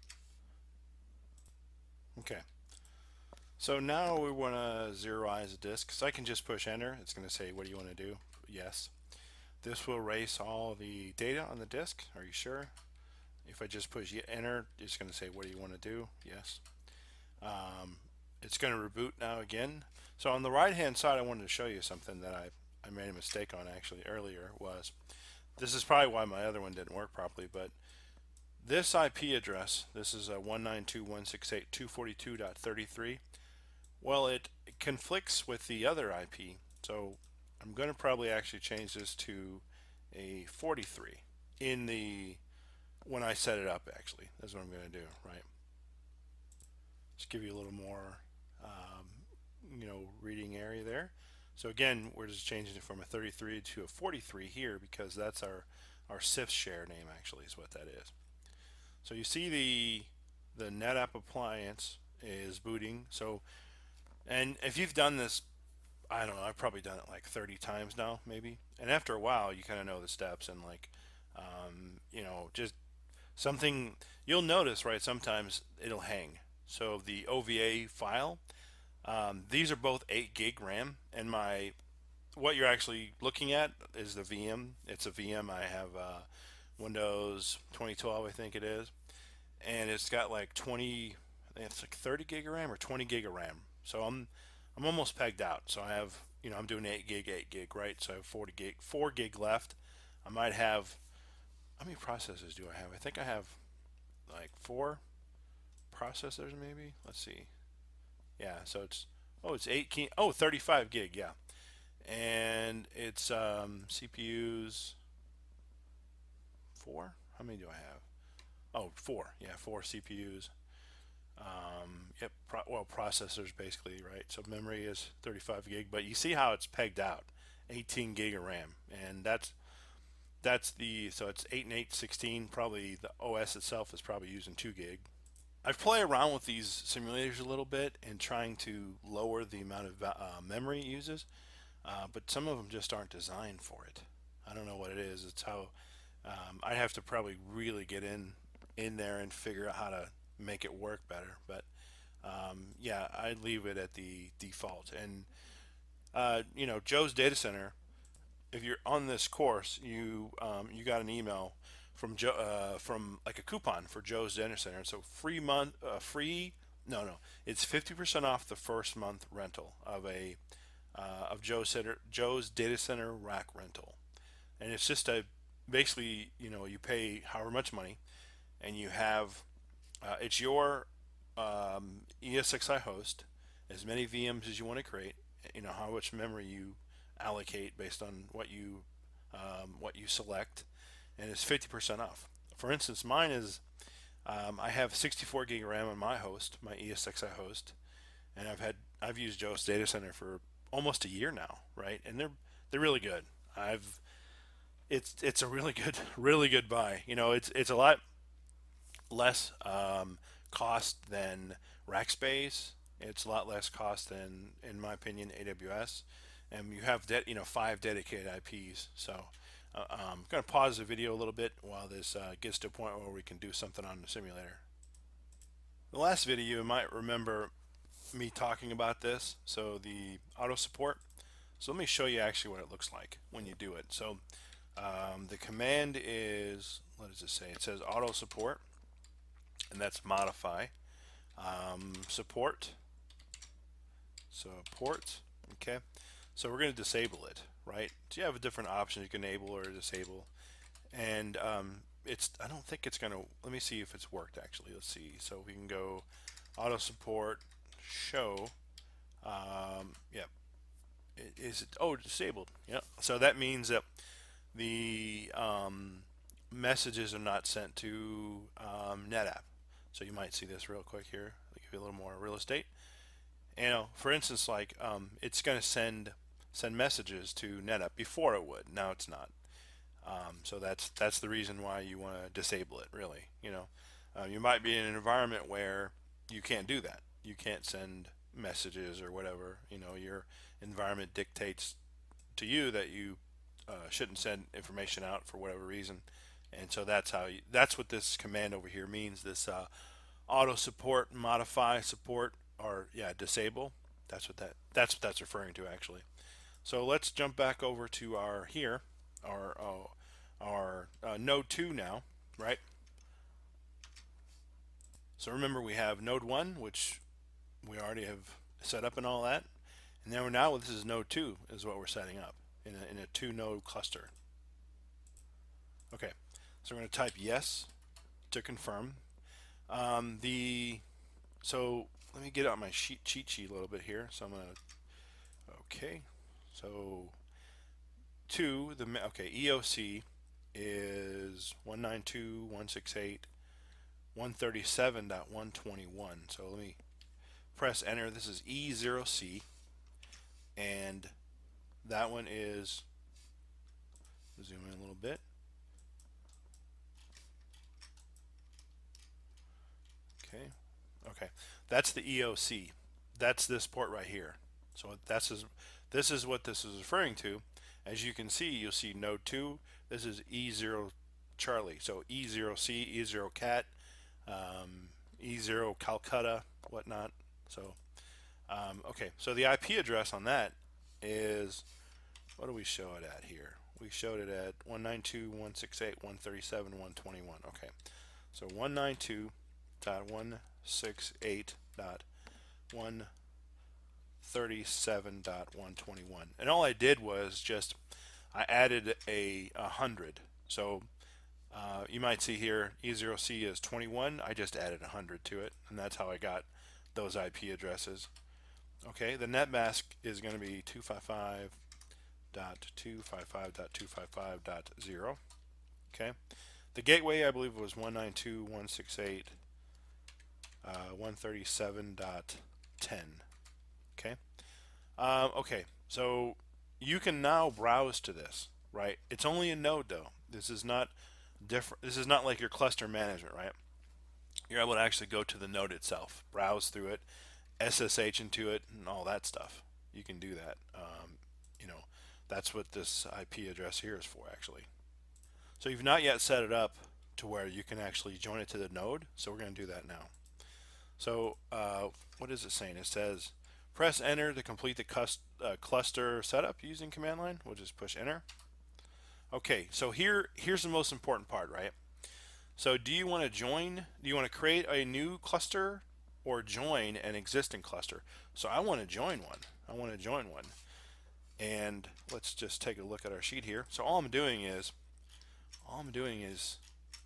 Okay. So now we want to zeroize the disk. So I can just push enter. It's going to say, what do you want to do? Yes. This will erase all the data on the disk. Are you sure? If I just push enter, it's going to say, what do you want to do? Yes. Um, it's going to reboot now again. So on the right hand side, I wanted to show you something that I, I made a mistake on actually earlier. Was this is probably why my other one didn't work properly, but this I P address, this is a one ninety-two dot one sixty-eight dot two forty-two dot thirty-three. Well, it conflicts with the other I P. So I'm going to probably actually change this to a forty-three in the when I set it up. Actually, that's what I'm going to do, right? Just give you a little more, um, you know, reading area there. So again, we're just changing it from a thirty-three to a forty-three here because that's our our C I F share name actually is what that is. So you see the the NetApp appliance is booting. So, and if you've done this, I don't know, I've probably done it like thirty times now, maybe. And after a while, you kind of know the steps and like, um, you know, just something you'll notice, right? Sometimes it'll hang. So the O V A file, um, these are both eight gig RAM, and my what you're actually looking at is the V M. It's a V M. I have uh, Windows twenty twelve, I think it is, and it's got like twenty. I think it's like thirty gig of RAM or twenty gig of RAM. So I'm I'm almost pegged out. So I have, you know, I'm doing eight gig, eight gig, right? So I have forty gig, four gig left. I might have, how many processors do I have? I think I have like four processors maybe. Let's see. Yeah, so it's, oh, it's eight key, oh, thirty-five gig, yeah. And it's um, C P Us, four? How many do I have? Oh, four. Yeah, four C P Us. Um, yep, pro well, processors basically, right? So memory is thirty-five gig, but you see how it's pegged out, eighteen gig of RAM, and that's that's the so it's eight and eight sixteen. Probably the O S itself is probably using two gig. I've played around with these simulators a little bit and trying to lower the amount of uh, memory it uses, uh, but some of them just aren't designed for it. I don't know what it is. It's how um, I have to probably really get in in there and figure out how to make it work better. But um, yeah, I'd leave it at the default. And uh, you know, Joe's Data Center. If you're on this course, you um, you got an email from Joe uh, from like a coupon for Joe's Data Center. So free month, uh, free. No, no, it's fifty percent off the first month rental of a uh, of Joe's Center, Joe's Data Center rack rental, and it's just a basically, you know, you pay however much money, and you have uh, it's your um, E S X i host, as many V Ms as you want to create, you know, how much memory you allocate based on what you um, what you select, and it's fifty percent off. For instance, mine is um, I have sixty-four gig RAM on my host, my E S X i host, and I've had I've used Joe's Data Center for almost a year now, right? And they're they're really good. I've it's it's a really good really good buy. You know, it's it's a lot less um, cost than Rackspace. It's a lot less cost than, in my opinion, A W S, and you have de- you know five dedicated I Ps. So uh, I'm going to pause the video a little bit while this uh, gets to a point where we can do something on the simulator. The last video, you might remember me talking about this. So the auto support. So let me show you actually what it looks like when you do it. So um, the command is, what does it say? It says auto support, and that's modify. Um, support. Support. Okay. So we're going to disable it, right? So you have a different option you can enable or disable, and um, it's I don't think it's going to. Let me see if it's worked actually. Let's see. So we can go auto support show. Um, yep. Is it? Oh, disabled. Yep. So that means that the um, messages are not sent to um, NetApp. So you might see this real quick here. I'll give you a little more real estate. You know, for instance, like um, it's going to send send messages to NetApp before it would. Now it's not. Um, so that's that's the reason why you want to disable it. Really, you know, uh, you might be in an environment where you can't do that. You can't send messages or whatever. You know, your environment dictates to you that you uh, shouldn't send information out for whatever reason. And so that's how you, that's what this command over here means. This uh, auto support, modify support, or yeah, disable. That's what that that's what that's referring to actually. So let's jump back over to our here, our uh, our uh, node two now, right? So remember we have node one, which we already have set up and all that, and then we're now this is node two is what we're setting up in a, in a two node cluster. Okay, so we're going to type yes to confirm. Um, the so let me get out my sheet cheat sheet a little bit here. So I'm going to okay. So to the okay E O C is one ninety-two dot one sixty-eight dot one thirty-seven dot one twenty-one. So let me press enter. This is E zero C, and that one is, zoom in a little bit. Okay, okay, that's the E O C. That's this port right here. So that's is, this is what this is referring to. As you can see, you'll see node two. This is E zero Charlie. So E zero C, E zero Cat, um, E zero Calcutta, whatnot. So um, okay, so the I P address on that is, what do we show it at here? We showed it at one ninety-two dot one sixty-eight dot one thirty-seven dot one twenty-one. Okay, so one ninety-two dot one sixty-eight dot one thirty-seven dot one twenty-one, and all I did was just I added a, a hundred. So uh, you might see here E zero C is twenty-one. I just added a hundred to it, and that's how I got those I P addresses. Okay, the net mask is going to be two fifty-five dot two fifty-five dot two fifty-five dot zero. Okay, the gateway I believe was one ninety-two dot one sixty-eight dot one thirty-seven dot ten. Okay. Um, okay. So you can now browse to this, right? It's only a node though. This is not different. This is not like your cluster management, right? You're able to actually go to the node itself, browse through it, S S H into it, and all that stuff. You can do that. Um, you know, that's what this I P address here is for, actually. So you've not yet set it up to where you can actually join it to the node. So we're going to do that now. So uh, what is it saying? It says press enter to complete the cust uh, cluster setup using command line. We'll just push enter. Okay, so here here's the most important part, right? So do you want to join, do you want to create a new cluster or join an existing cluster? So I want to join one. I want to join one. And let's just take a look at our sheet here. So all I'm doing is, all I'm doing is,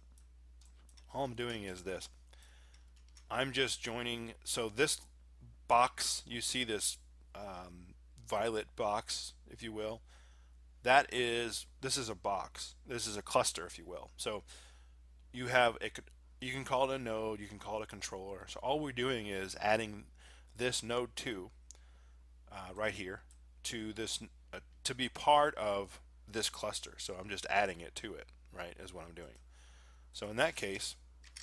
all I'm doing is this. I'm just joining, so this box, you see this um, violet box, if you will, that is, this is a box. This is a cluster, if you will. So you have a, you can call it a node, you can call it a controller. So all we're doing is adding this node two uh, right here to this, uh, to be part of this cluster. So I'm just adding it to it, right, is what I'm doing. So in that case,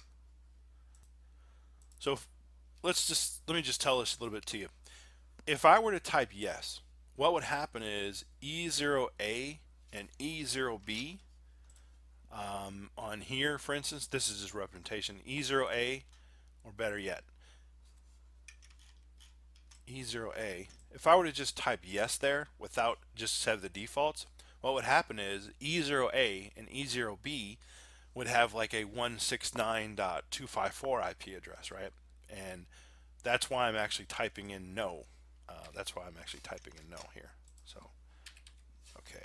so if, let's just, let me just tell this a little bit to you. If I were to type yes, what would happen is E zero A and E zero B um, on here, for instance, this is just representation, E zero A, or better yet, E zero A, if I were to just type yes there without just set the defaults, what would happen is E zero A and E zero B would have like a one sixty-nine dot two fifty-four I P address, right? And that's why I'm actually typing in no. Uh, that's why I'm actually typing in no here. So, okay.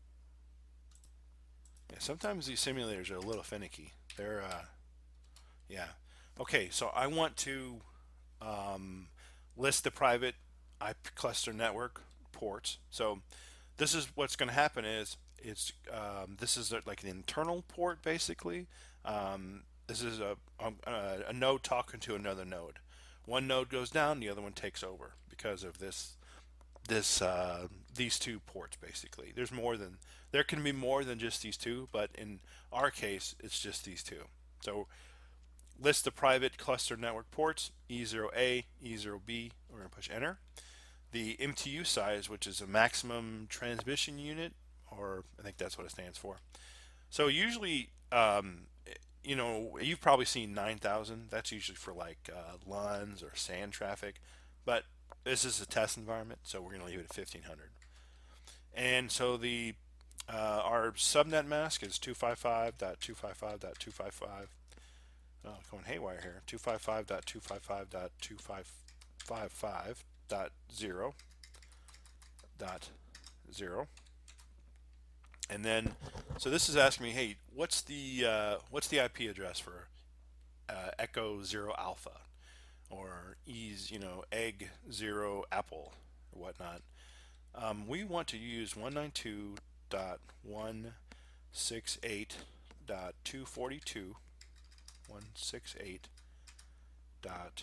Yeah, sometimes these simulators are a little finicky. They're, uh, yeah. Okay, so I want to um, list the private I P cluster network ports. So this is what's going to happen is it's um, this is a, like an internal port basically. Um, this is a, a, a node talking to another node. One node goes down, the other one takes over because of this this uh, these two ports basically. There's more than there can be more than just these two, but in our case it's just these two. So list the private cluster network ports E zero A, E zero B. We're going to push enter. The M T U size, which is a maximum transmission unit, or I think that's what it stands for. So usually, um, you know, you've probably seen nine thousand. That's usually for like uh, L U Ns or sand traffic, but this is a test environment, so we're going to leave it at fifteen hundred. And so the uh, our subnet mask is two fifty-five dot two fifty-five dot two fifty-five. Oh, going haywire here. two fifty-five dot two fifty-five dot two fifty-five dot zero dot zero. And then, so this is asking me, hey, what's the uh, what's the I P address for uh, Echo Zero Alpha, or E's, you know, Egg Zero Apple, or whatnot? Um, we want to use one ninety-two dot one sixty-eight dot two forty-two one sixty-eight dot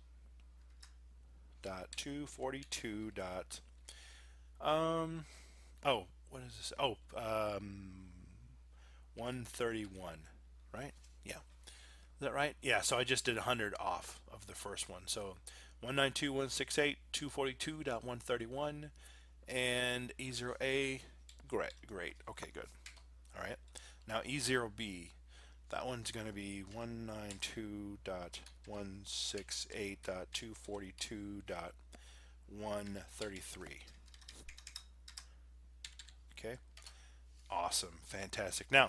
dot two forty-two dot um oh what is this oh um one thirty-one, right? Yeah, is that right? Yeah, so I just did one hundred off of the first one. So one ninety-two dot one sixty-eight dot two forty-two dot one thirty-one and E zero A. Great, great. Okay, good. All right. Now E zero B, that one's going to be one ninety-two dot one sixty-eight dot two forty-two dot one thirty-three. Okay. Awesome. Fantastic. Now,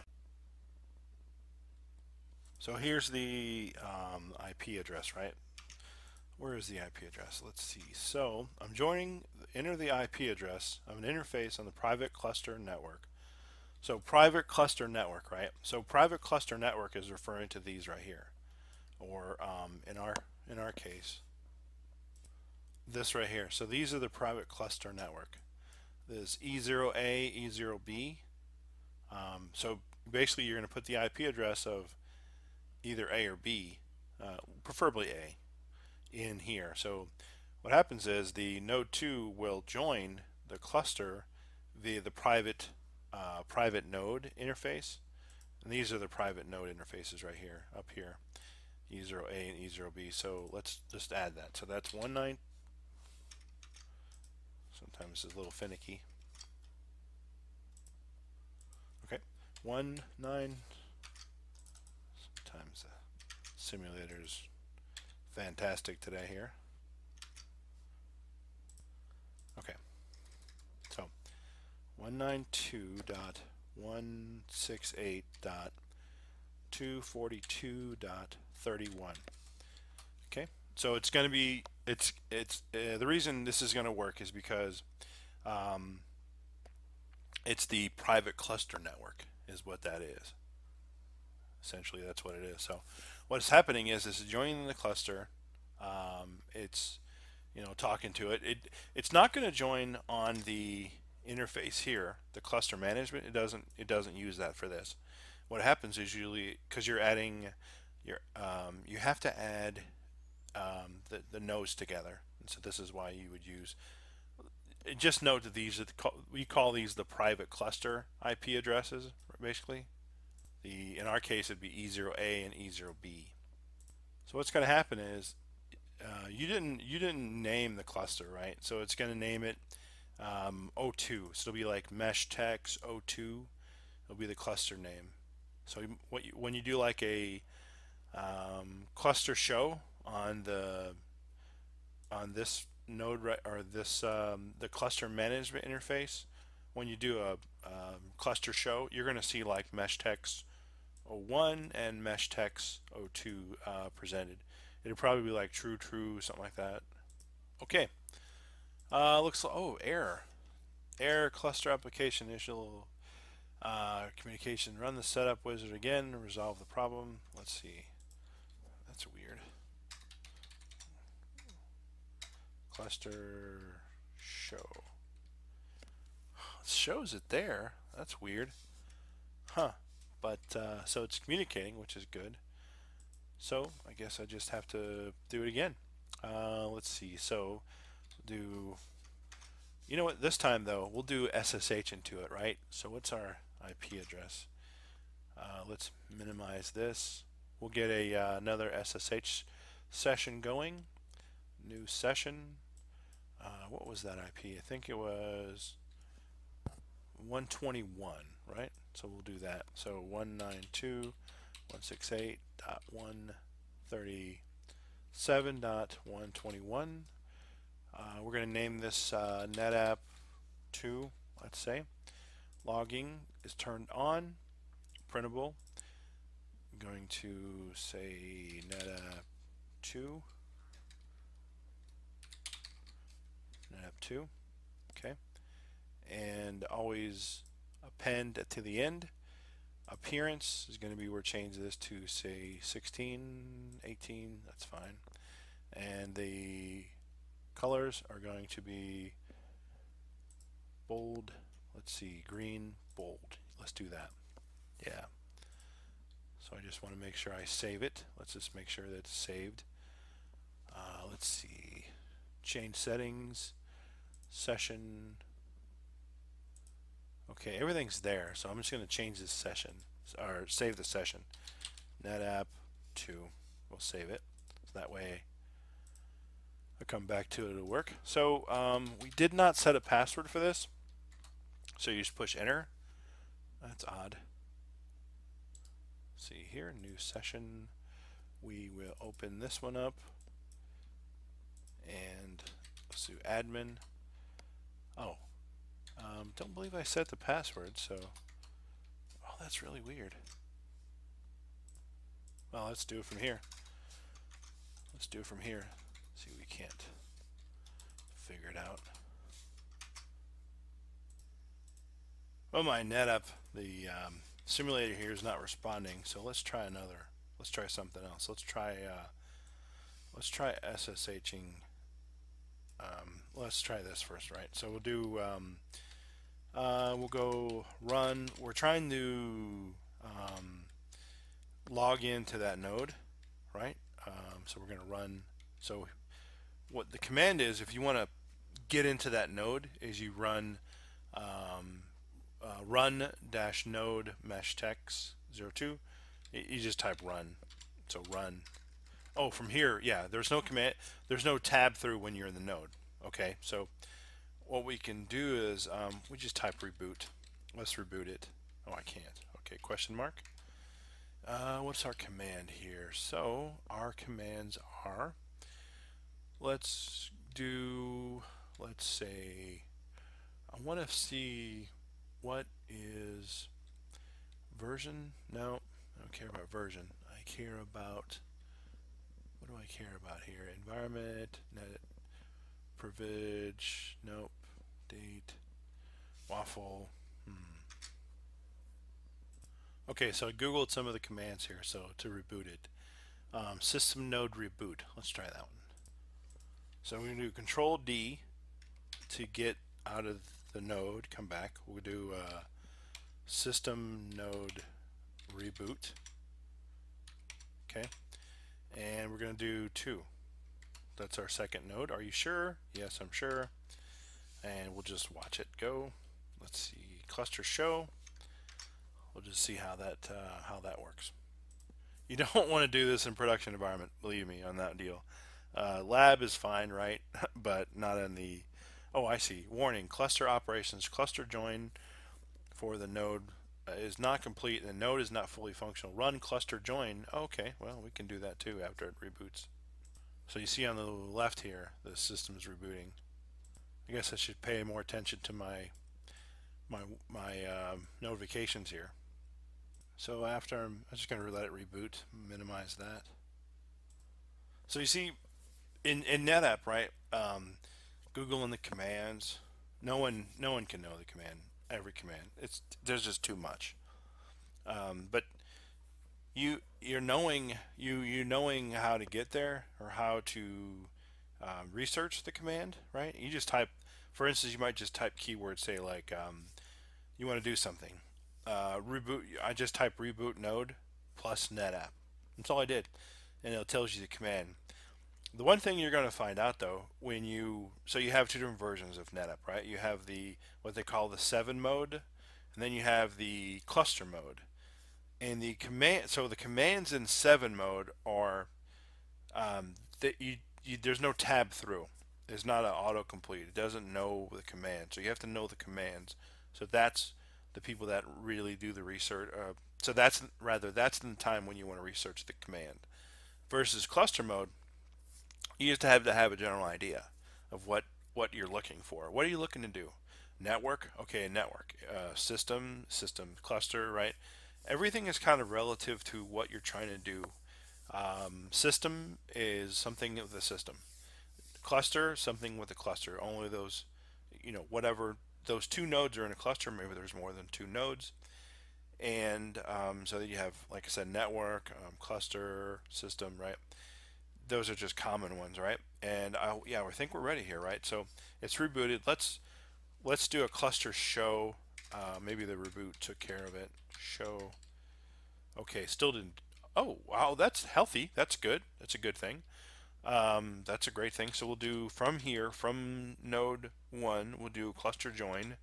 so here's the um, I P address, right? Where is the I P address? Let's see. So I'm joining, enter the I P address of an interface on the private cluster network. So private cluster network, right? So private cluster network is referring to these right here, or um, in our in our case, this right here. So these are the private cluster network. There's E zero A, E zero B. Um, so basically, you're going to put the I P address of either A or B, uh, preferably A, in here. So what happens is the node two will join the cluster via the private uh, private node interface, and these are the private node interfaces right here, up here, E zero A and E zero B. So let's just add that. So that's one nine. Sometimes it's a little finicky. Okay, one nine. Sometimes the simulator's fantastic today here. Okay, so one ninety-two dot one sixty-eight dot two forty-two dot thirty-one. Okay, so it's going to be it's it's uh, the reason this is going to work is because um, it's the private cluster network is what that is. Essentially, that's what it is. So what's happening is it's joining the cluster. Um, it's you know talking to it. It it's not going to join on the interface here, the cluster management. It doesn't it doesn't use that for this. What happens is usually because you're adding your um, you have to add um, the the nodes together, and so this is why you would use. Just note that these are the, we call these the private cluster I P addresses, basically. The in our case it'd be E zero A and E zero B. So what's going to happen is uh, you didn't you didn't name the cluster, right? So it's going to name it um, O two. So it'll be like mesh text O two. It'll be the cluster name. So what you, when you do like a um, cluster show on the on this node right or this um, the cluster management interface, when you do a um, cluster show, you're going to see like mesh text O one and mesh text O two uh, presented. It'll probably be like true true something like that. Okay, uh, looks like, oh, error error cluster application initial uh, communication. Run the setup wizard again to resolve the problem. Let's see, that's weird. Cluster show. It shows it there. That's weird. Huh. But uh, so it's communicating, which is good. So I guess I just have to do it again. Uh, let's see. So do you know what? This time though, we'll do S S H into it, right? So what's our I P address? Uh, let's minimize this. We'll get a uh, another S S H session going. New session. Uh, what was that I P? I think it was one twenty-one, right? So we'll do that. So one ninety-two dot one sixty-eight dot one thirty-seven dot one twenty-one. Uh, we're going to name this uh, NetApp two, let's say. Logging is turned on, printable. I'm going to say NetApp two. NetApp two, okay, and always append to the end. Appearance is going to be, we'll change this to say sixteen, eighteen, that's fine, and the colors are going to be bold, let's see, green, bold. Let's do that. Yeah. So I just want to make sure I save it. Let's just make sure that it's saved. Uh, let's see, change settings, session. Okay, everything's there. So I'm just going to change this session or save the session. NetApp two. We'll save it. So that way I come back to it, it'll work. So um, we did not set a password for this. So you just push enter. That's odd. See here, new session. We will open this one up and let's do admin. Oh, um, don't believe I set the password, so oh, that's really weird. Well, let's do it from here. Let's do it from here. See, we can't figure it out. Well, my NetApp, the um, simulator here is not responding, so let's try another. Let's try something else. Let's try uh, let's try SSHing. Um, let's try this first, right? So we'll do um, uh, we'll go run. We're trying to um, log into that node, right? Um, so we're going to run. So what the command is, if you want to get into that node, is you run um, uh, run dash node mesh text zero two. You just type run. So run. Oh, from here, yeah. There's no command. There's no tab through when you're in the node. Okay, so what we can do is um, we just type reboot. Let's reboot it. Oh, I can't. Okay, question mark. Uh, what's our command here? So our commands are, let's do, let's say, I want to see what is version. No, I don't care about version. I care about, what do I care about here? Environment, net, privilege, nope, date, waffle. Hmm. Okay, so I googled some of the commands here. So to reboot it, um, system node reboot. Let's try that one. So we're going to do Control D to get out of the node, come back. We'll do uh, system node reboot. Okay, and we're going to do two. That's our second node. Are you sure? Yes, I'm sure. And we'll just watch it go. Let's see, cluster show. We'll just see how that uh, how that works. You don't want to do this in production environment, believe me on that deal. Uh, lab is fine, right? But not in the. Oh, I see. Warning: cluster operations, cluster join for the node uh, is not complete. And the node is not fully functional. Run cluster join. Okay, well we can do that too after it reboots. So you see on the left here, the system is rebooting. I guess I should pay more attention to my my my uh, notifications here. So after I'm, I'm just going to let it reboot, minimize that. So you see, in in NetApp, right? Um, Google and the commands. No one no one can know the command. Every command. It's there's just too much. Um, but you you're knowing you you knowing how to get there or how to uh, research the command, right? You just type. For instance, you might just type keywords, say like um, you want to do something. Uh, reboot. I just type reboot node plus NetApp. That's all I did, and it tells you the command. The one thing you're going to find out though, when you so you have two different versions of NetApp, right? You have the what they call the seven mode, and then you have the cluster mode. And the command, so the commands in seven mode are um, that you, you there's no tab through. It's not an autocomplete. It doesn't know the command, so you have to know the commands. So that's the people that really do the research. Uh, so that's rather that's the time when you want to research the command. Versus cluster mode, you just have to have a general idea of what what you're looking for. What are you looking to do? Network, okay, network. Uh, system, system cluster, right? Everything is kind of relative to what you're trying to do. Um, system is something with the system. Cluster, something with a cluster. Only those, you know, whatever those two nodes are in a cluster. Maybe there's more than two nodes, and um, so that you have, like I said, network, um, cluster, system, right? Those are just common ones, right? And I, yeah, I think we're ready here, right? So it's rebooted. Let's let's do a cluster show. Uh, maybe the reboot took care of it. Show. Okay, still didn't. Oh, wow, that's healthy. That's good. That's a good thing. Um, that's a great thing. So we'll do from here, from node one, we'll do cluster join.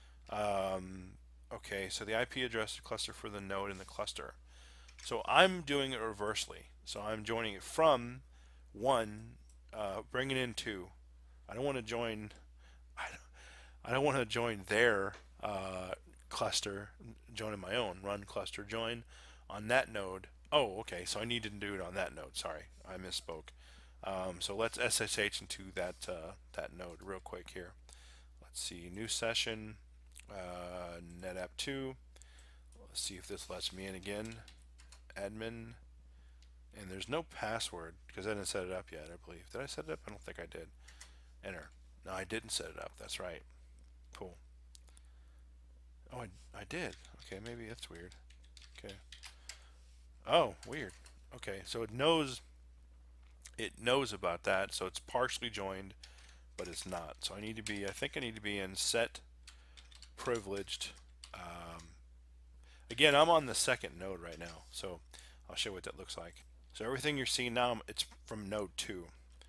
Um, okay, so the I P address of cluster for the node in the cluster. So I'm doing it reversely. So I'm joining it from one, uh, bringing in two. I don't want to join. I don't, I don't want to join their uh, cluster. Joining my own. Run cluster join on that node. Oh, okay. So I need to do it on that node. Sorry, I misspoke. Um, so let's S S H into that uh, that node real quick here. Let's see. New session. Uh, NetApp two. Let's see if this lets me in again. Admin. And there's no password because I didn't set it up yet, I believe. Did I set it up? I don't think I did. Enter. No, I didn't set it up. That's right. Cool. Oh, I, I did. Okay, maybe that's weird. Okay. Oh, weird. Okay, so it knows it knows about that, so it's partially joined, but it's not. So I need to be, I think I need to be in set privileged. Um, again, I'm on the second node right now, so I'll show you what that looks like. So everything you're seeing now, it's from node two.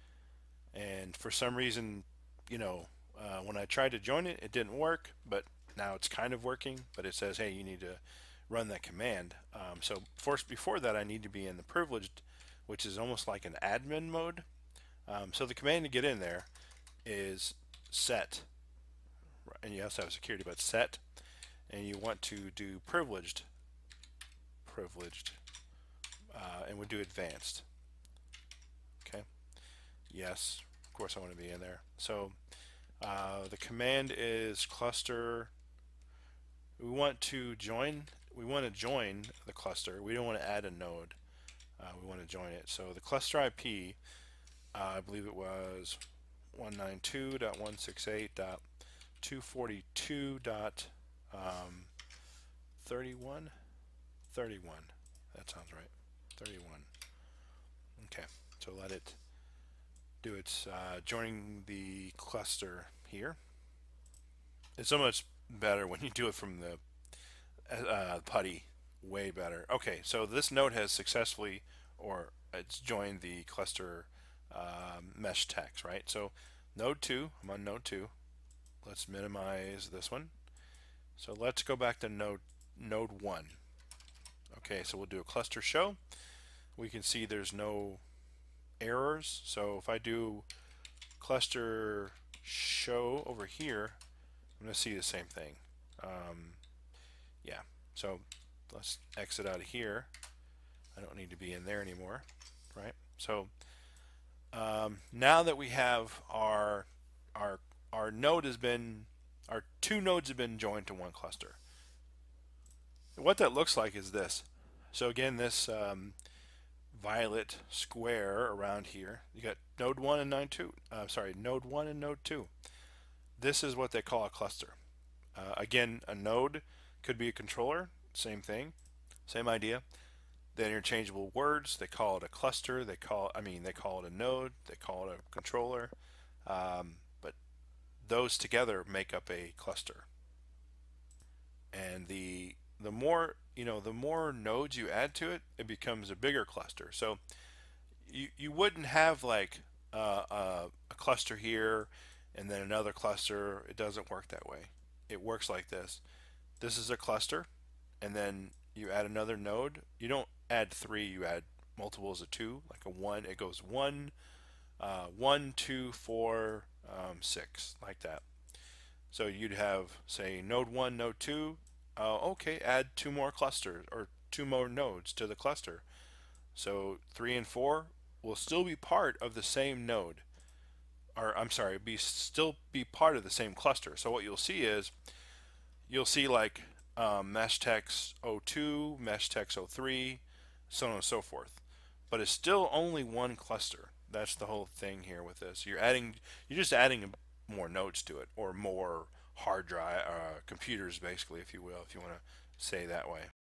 And for some reason, you know, uh, when I tried to join it, it didn't work, but now it's kind of working, but it says, hey, you need to run that command. Um, so first, before that, I need to be in the privileged, which is almost like an admin mode. Um, so the command to get in there is set, and you also have security, but set, and you want to do privileged, privileged, uh, and we'll do advanced. Okay. Yes, of course I want to be in there. So uh, the command is cluster. We want to join. We want to join the cluster. We don't want to add a node. Uh, we want to join it. So the cluster I P, uh, I believe it was one ninety-two dot one sixty-eight dot two forty-two dot thirty-one. thirty-one. That sounds right. thirty-one. Okay. So let it do its uh, joining the cluster here. It's so much better when you do it from the uh, putty. Way better. Okay, so this node has successfully, or it's joined the cluster um, mesh text, right? So node two, I'm on node two. Let's minimize this one. So let's go back to node node one. Okay, so we'll do a cluster show. We can see there's no errors. So if I do cluster show over here, I'm going to see the same thing. Um, yeah, so let's exit out of here. I don't need to be in there anymore, right? So um, now that we have our our our node has been our two nodes have been joined to one cluster. What that looks like is this. So again, this um, violet square around here, you got node one and node two. Uh, sorry, node one and node two. This is what they call a cluster. Uh, again, a node could be a controller. Same thing, same idea. The interchangeable words. They call it a cluster. They call, I mean, they call it a node. They call it a controller. Um, but those together make up a cluster. And the the more you know, the more nodes you add to it, it becomes a bigger cluster. So you you wouldn't have like uh, a, a cluster here and then another cluster. It doesn't work that way. It works like this. This is a cluster, and then you add another node. You don't add three, you add multiples of two, like a one. It goes one, uh, one, two, four, um, six, like that. So you'd have, say, node one, node two. Uh, okay, add two more clusters or two more nodes to the cluster. So three and four will still be part of the same node, or I'm sorry, be still be part of the same cluster. So what you'll see is you'll see like um, mesh text oh two, mesh text oh three, so on and so forth. But it's still only one cluster. That's the whole thing here with this. You're adding, you're just adding more nodes to it, or more hard drive uh, computers, basically, if you will, if you want to say that way.